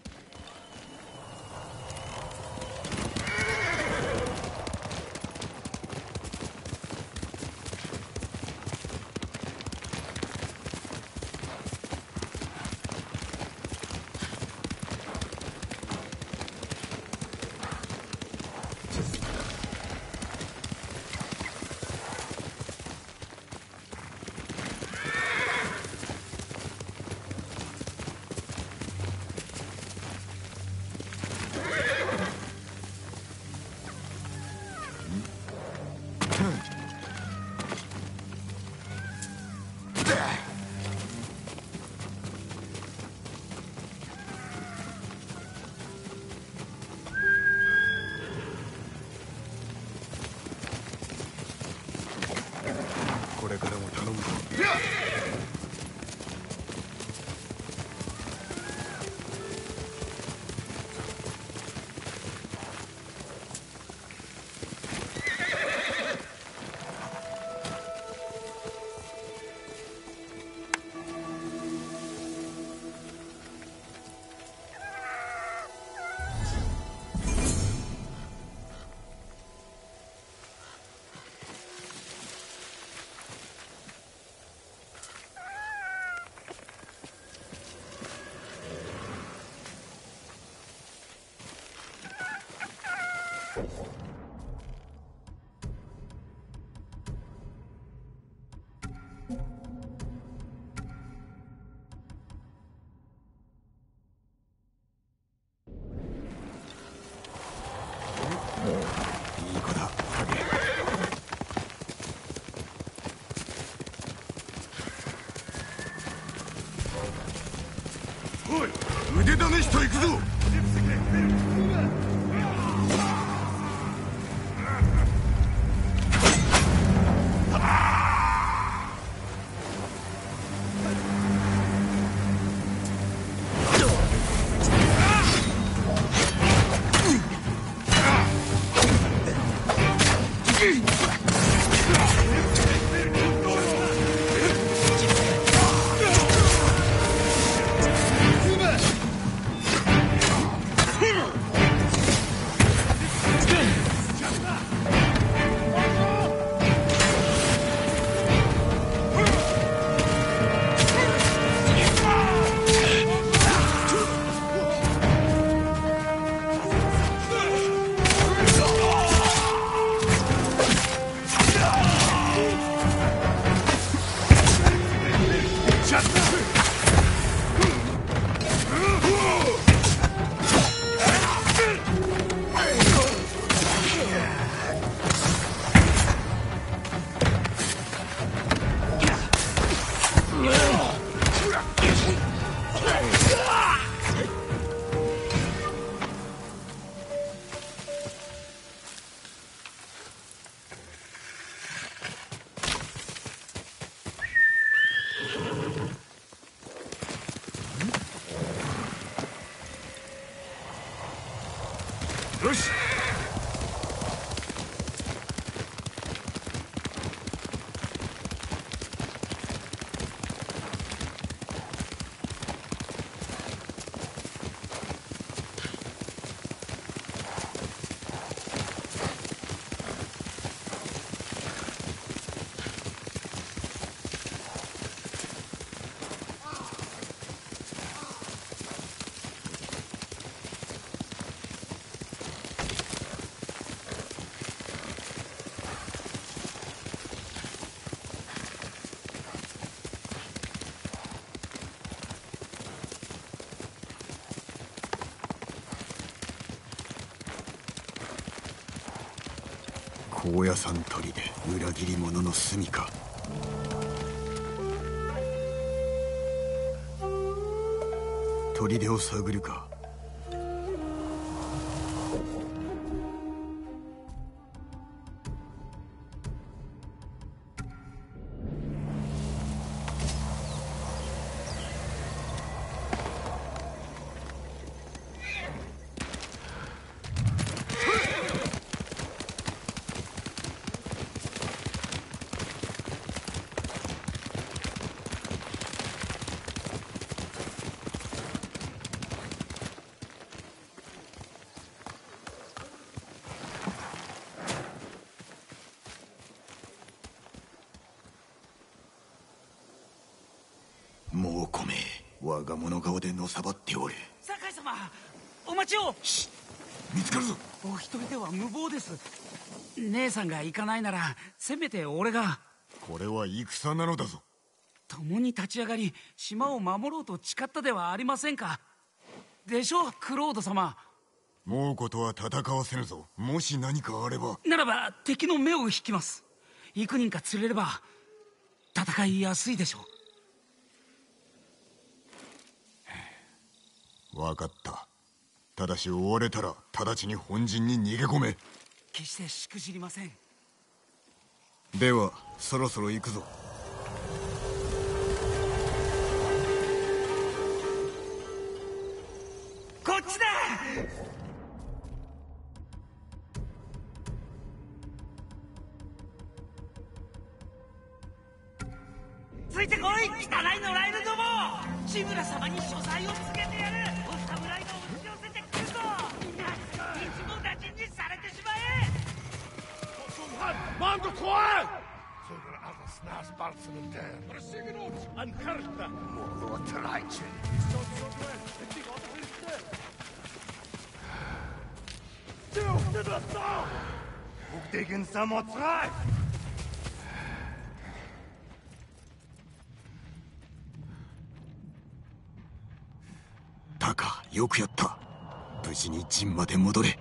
S2: これからも頼むぞ。いい子だ、影。おい、腕試しと行くぞ。 高野山砦、裏切り者の住みか。砦を探るか。もう来めえ、我が物顔でのさばっておる。
S12: 酒井様、お待ちを。
S2: 見つかるぞ。
S12: お一人では無謀です。姉さんが行かないならせめて俺が。
S2: これは戦なのだぞ。
S12: 共に立ち上がり島を守ろうと誓ったではありませんか。でしょう、クロード様。
S2: 猛虎とは戦わせぬぞ。もし何かあれば。
S12: ならば敵の目を引きます。幾人か釣れれば戦いやすいでしょう。
S2: 分かった。ただし追われたら直ちに本陣に逃げ込め。
S12: 決してしくじりません。
S2: ではそろそろ行くぞ。
S12: こっちだ。ついてこい、汚い野良犬ども。志村様に所在を告げてやる。お侍が押し寄せてくるぞ。一網打尽にされてしまえ。
S1: Man getroffen! Zögere alles nasbalzen und der. Prosignut an Karta. Moro Treitchen. Tjuchte das da! Ugdegen Samotrai!
S2: タカ、よくやった。無事に陣まで戻れ。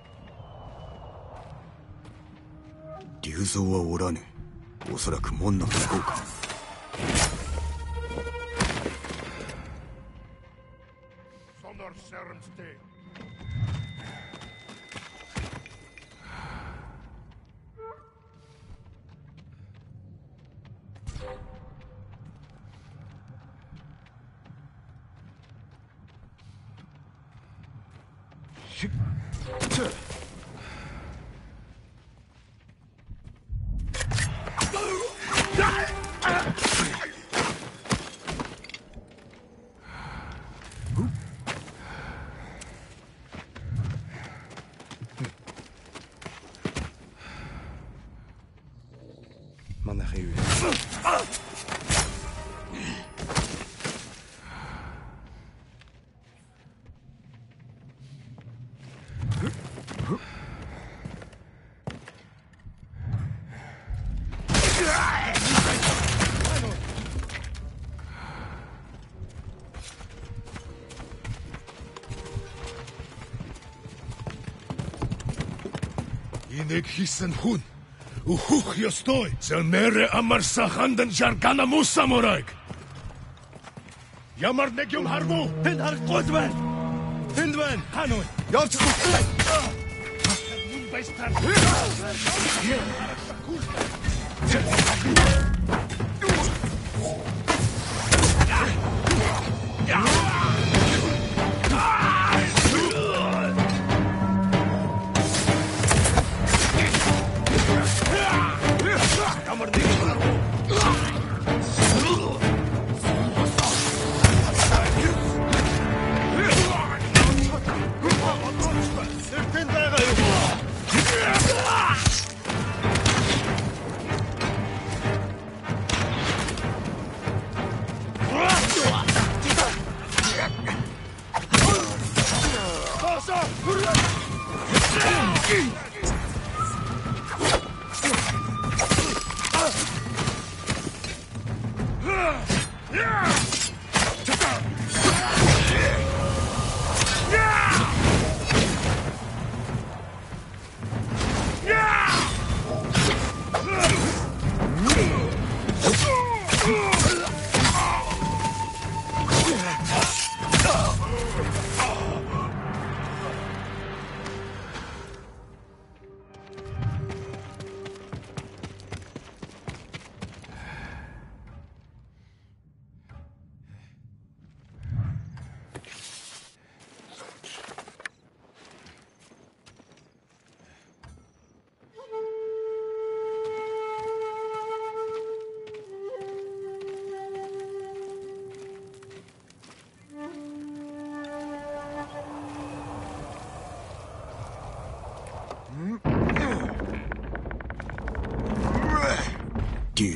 S2: 龍蔵はおらぬ。おそらく門の向こうか。
S1: Inek hissen hun. Uhuch jostoj. Sel mere amar sahanden jargana musamoraik. Jamar negjum harbu. Hindar kodwen. Hindwen. Hanoi. Javtsu. Munbestan.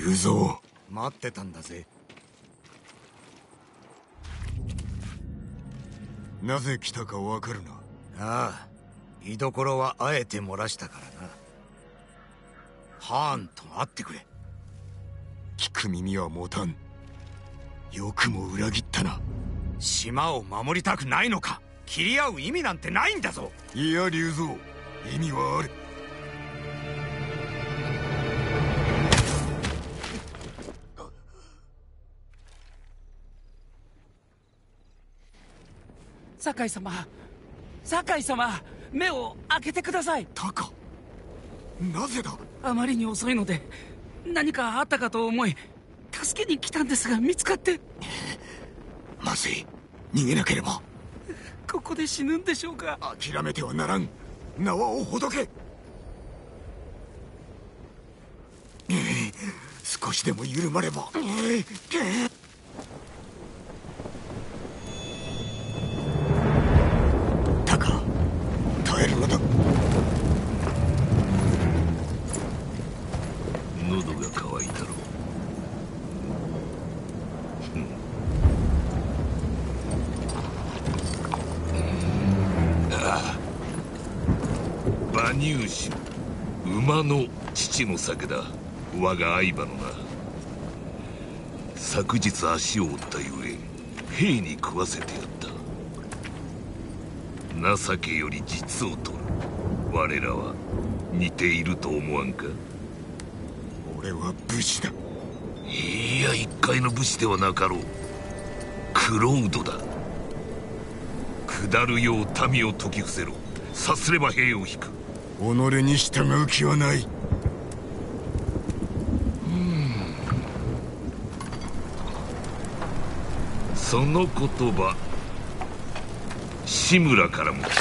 S2: 竜蔵、
S10: 待ってたんだぜ。
S2: なぜ来たかわかるな。
S10: ああ、居所はあえて漏らしたからな。ハーンと会ってくれ。
S2: 聞く耳は持たん。よくも裏切ったな。
S10: 島を守りたくないのか。切り合う意味なんてないんだぞ。
S2: いや竜蔵、意味はある。
S12: 酒井様、酒井様、目を開けてください。
S2: タカ、なぜだ。
S12: あまりに遅いので何かあったかと思い助けに来たんですが、見つかって。
S2: まずい、逃げなければ。
S12: ここで死ぬんでしょうか。
S2: 諦めてはならん。縄をほどけ。少しでも緩まれば。タカ、耐えるのだ。
S13: 喉が渇いたろう。馬乳酒、馬の父の酒だ。我が相場のな。昨日足を折ったゆえ兵に食わせてやった。情けより実を取る。我らは似ていると思わんか。
S2: 俺は武士だ。
S13: いや、一介の武士ではなかろう。クロードだ。下るよう民を説き伏せろ。さすれば兵を引く。
S2: 己に従う気はない。
S13: その言葉、志村からも来た。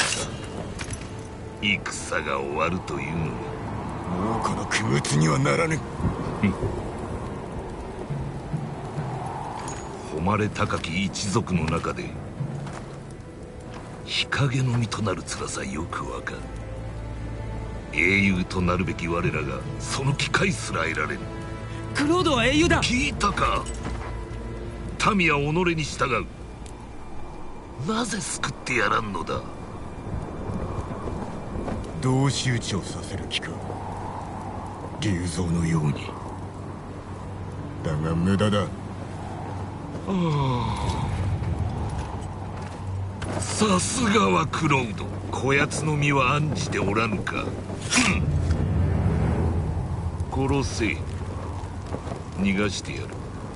S13: 戦が終わるというのに。
S2: もうこの区別にはならぬ。
S13: 誉れ高き一族の中で日陰の身となる辛さよくわかる。英雄となるべき我らがその機会すら得られぬ。
S12: クロードは英雄だ。
S13: 聞いたか。民は己に従う。なぜ救ってやらんのだ。
S2: 同士討ちをさせる気か。竜蔵のように。だが無駄だ。
S13: さすがはクロード。こやつの身は案じておらぬか。殺せ。逃がしてやる。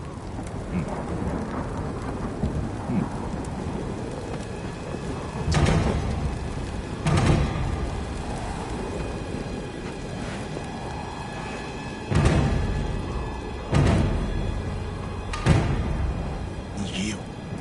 S2: 逃げよ。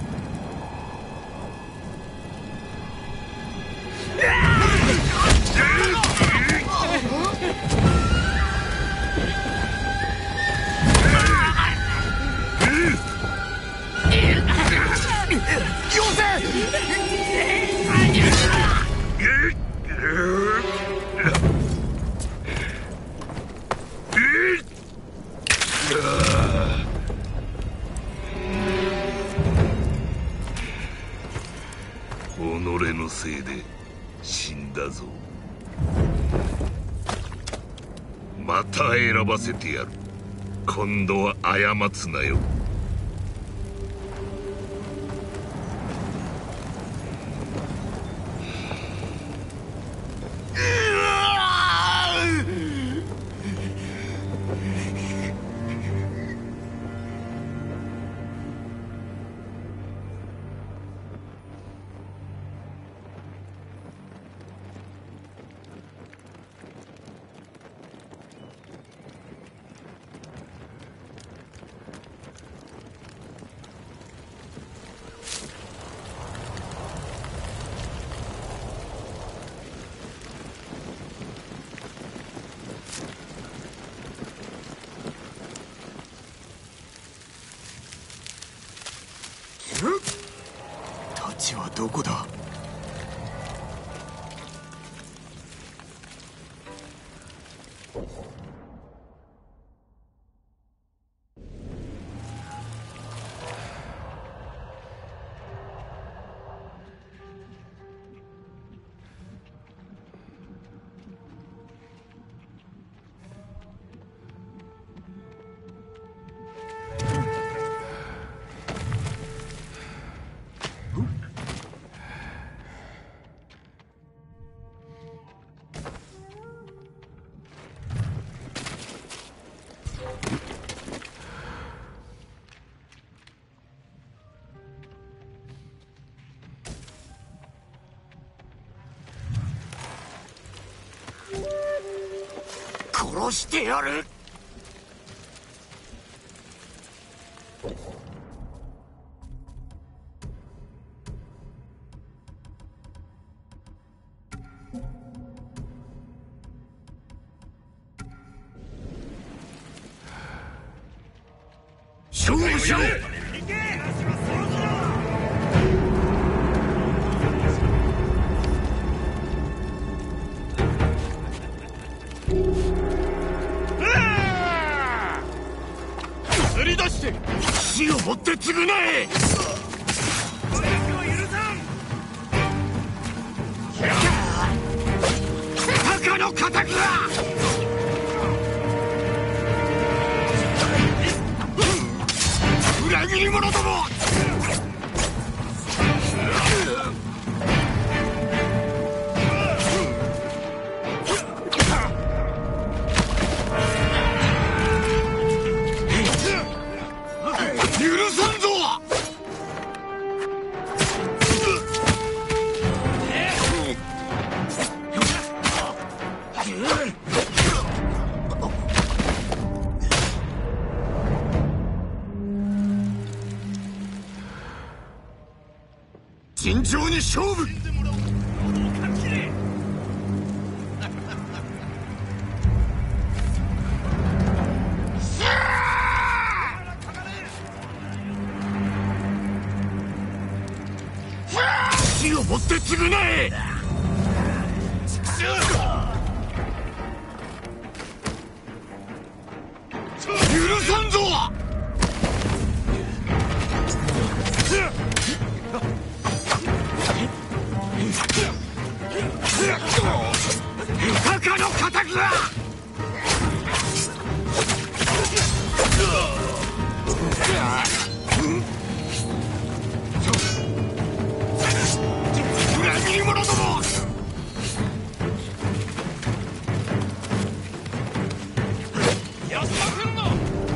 S13: 己のせいで死んだぞ。また選ばせてやる。今度は過つなよ。太刀はどこだ。
S10: 殺してやる。勝負しろ。
S4: 釣り出して
S10: 死をもって償え。鷹の仇だ。裏切り者ども。許さんぞ。尋常に勝負。死をもって償え。許さんぞ。鷹の仇だ。裏切り者ども。
S4: 休ませるな。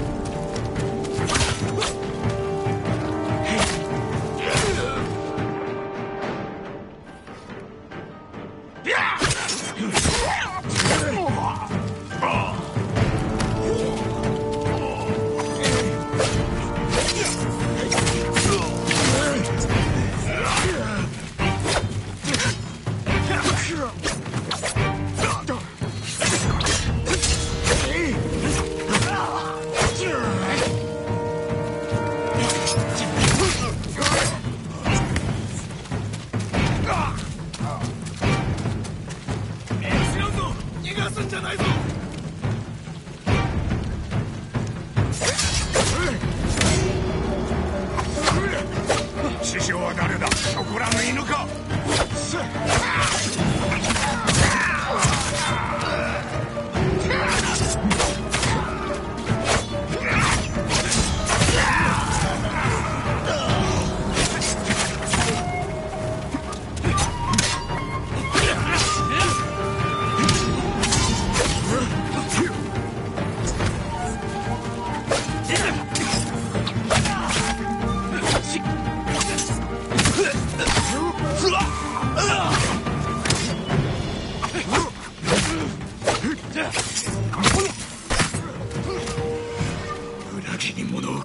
S4: 逃がすんじゃないぞ。
S10: 師匠は誰だ。怒らぬ犬か。裏切り者。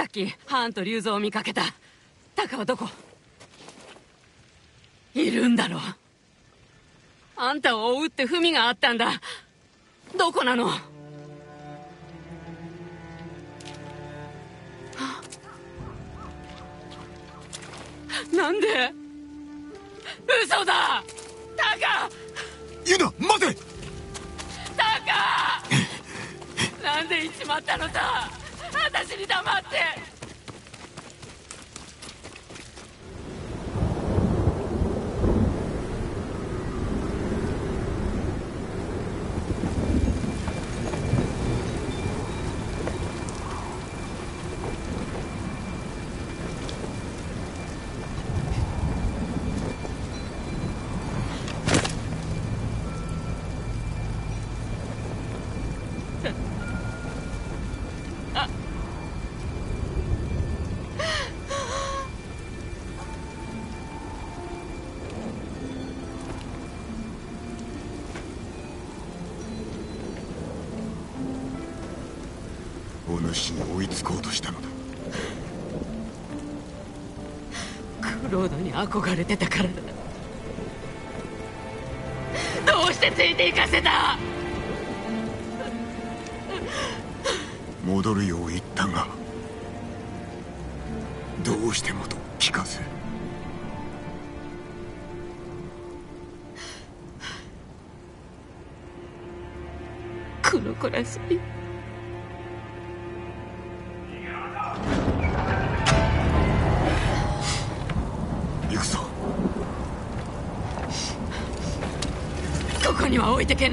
S3: きハーンと龍蔵を見かけた。タカはどこ？いるんだろう。あんたを追うって文があったんだ。どこなの？なんで？嘘だ！タカ！
S2: ユナ、待て！
S3: タカ！なんで行っちまったのさ。私に黙って。
S2: お主に追いつこうとしたのだ。
S3: クロードに憧れてたからだ。どうしてついて行かせた？
S2: 戻るよう言ったが、どうしてもと聞かせ。
S3: この子らしい。
S2: 行くぞ。
S3: ここには置いてけない。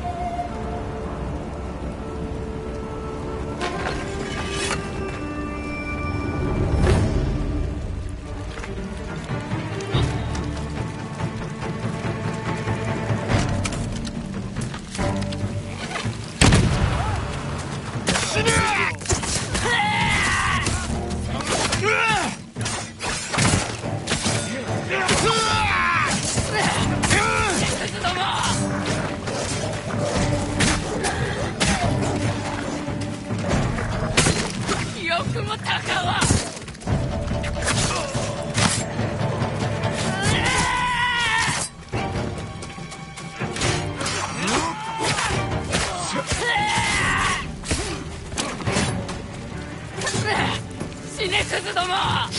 S3: よくもタカは。死ねクズども。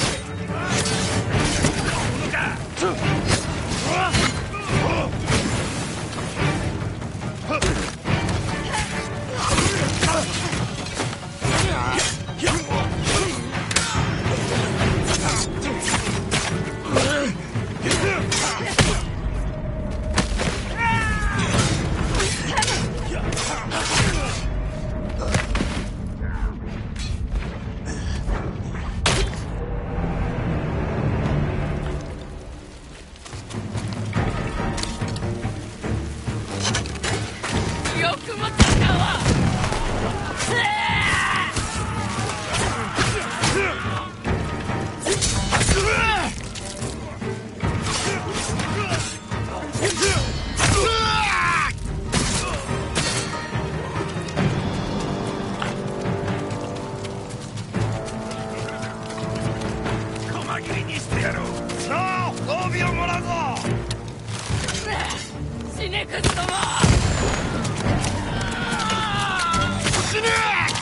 S3: よくもタカは。
S1: 細切りにしてやろう。さあ褒美をもらうぞ。
S3: 死ねクズども。
S1: 死ね！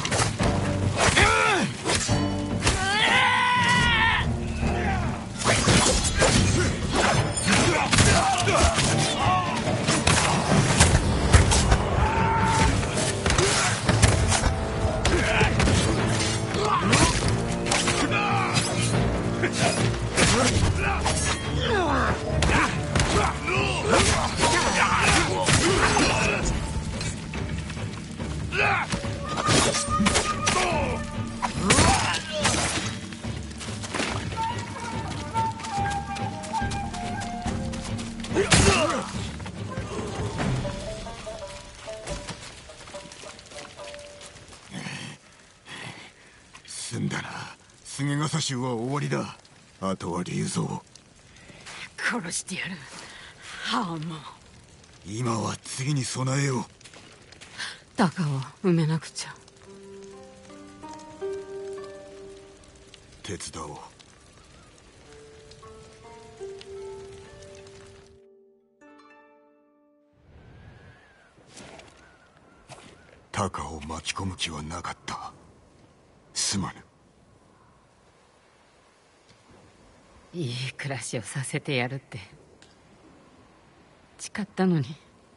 S2: 済んだな。菅笠衆は終わりだ。あとは龍蔵。
S3: 殺してやる。ハーンも。
S2: 今は次に備えよう。
S3: タカを埋めなくちゃ。
S2: 手伝おう。タカを巻き込む気はなかった。すまぬ。
S3: いい暮らしをさせてやるって誓ったのに。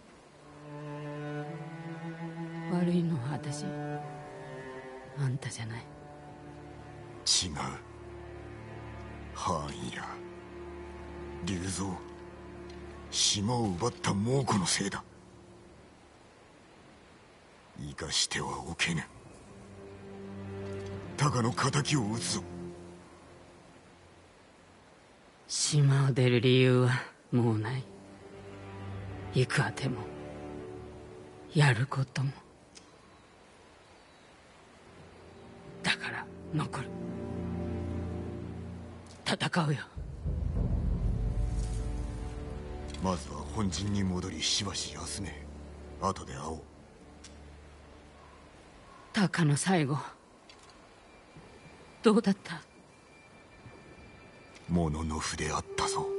S3: 悪いのは私、あんたじゃない。
S2: 違う。ハーンや竜蔵、島を奪った猛虎のせいだ。生かしてはおけぬ。タカの敵を討つぞ。
S3: 島を出る理由はもうない。行くあてもやることも。だから残る。戦うよ。
S2: まずは本陣に戻りしばし休め。後で会おう。
S3: タカの最後どうだった？
S2: ものの筆あったぞ。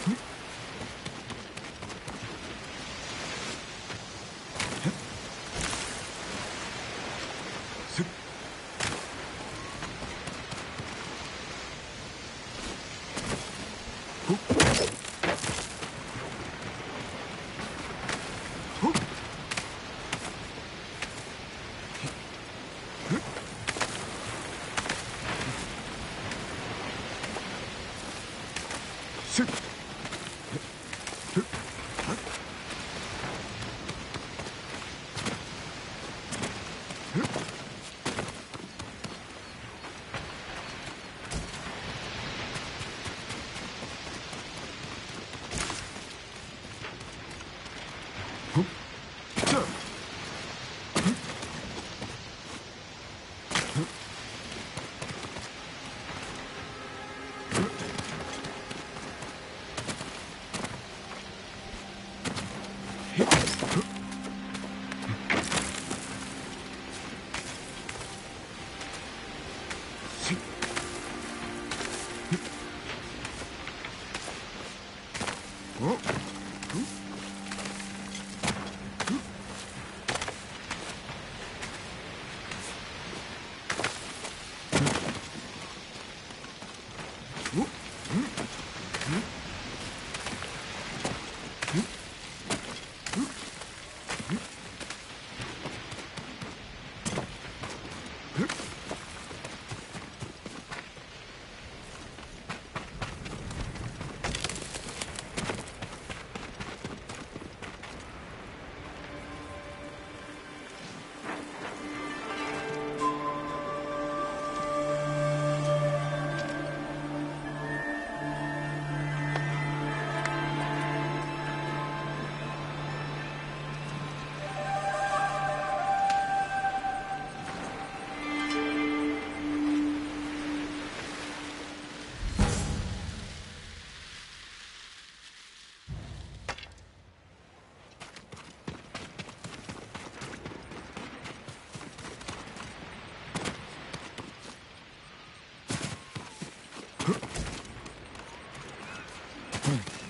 S6: うん。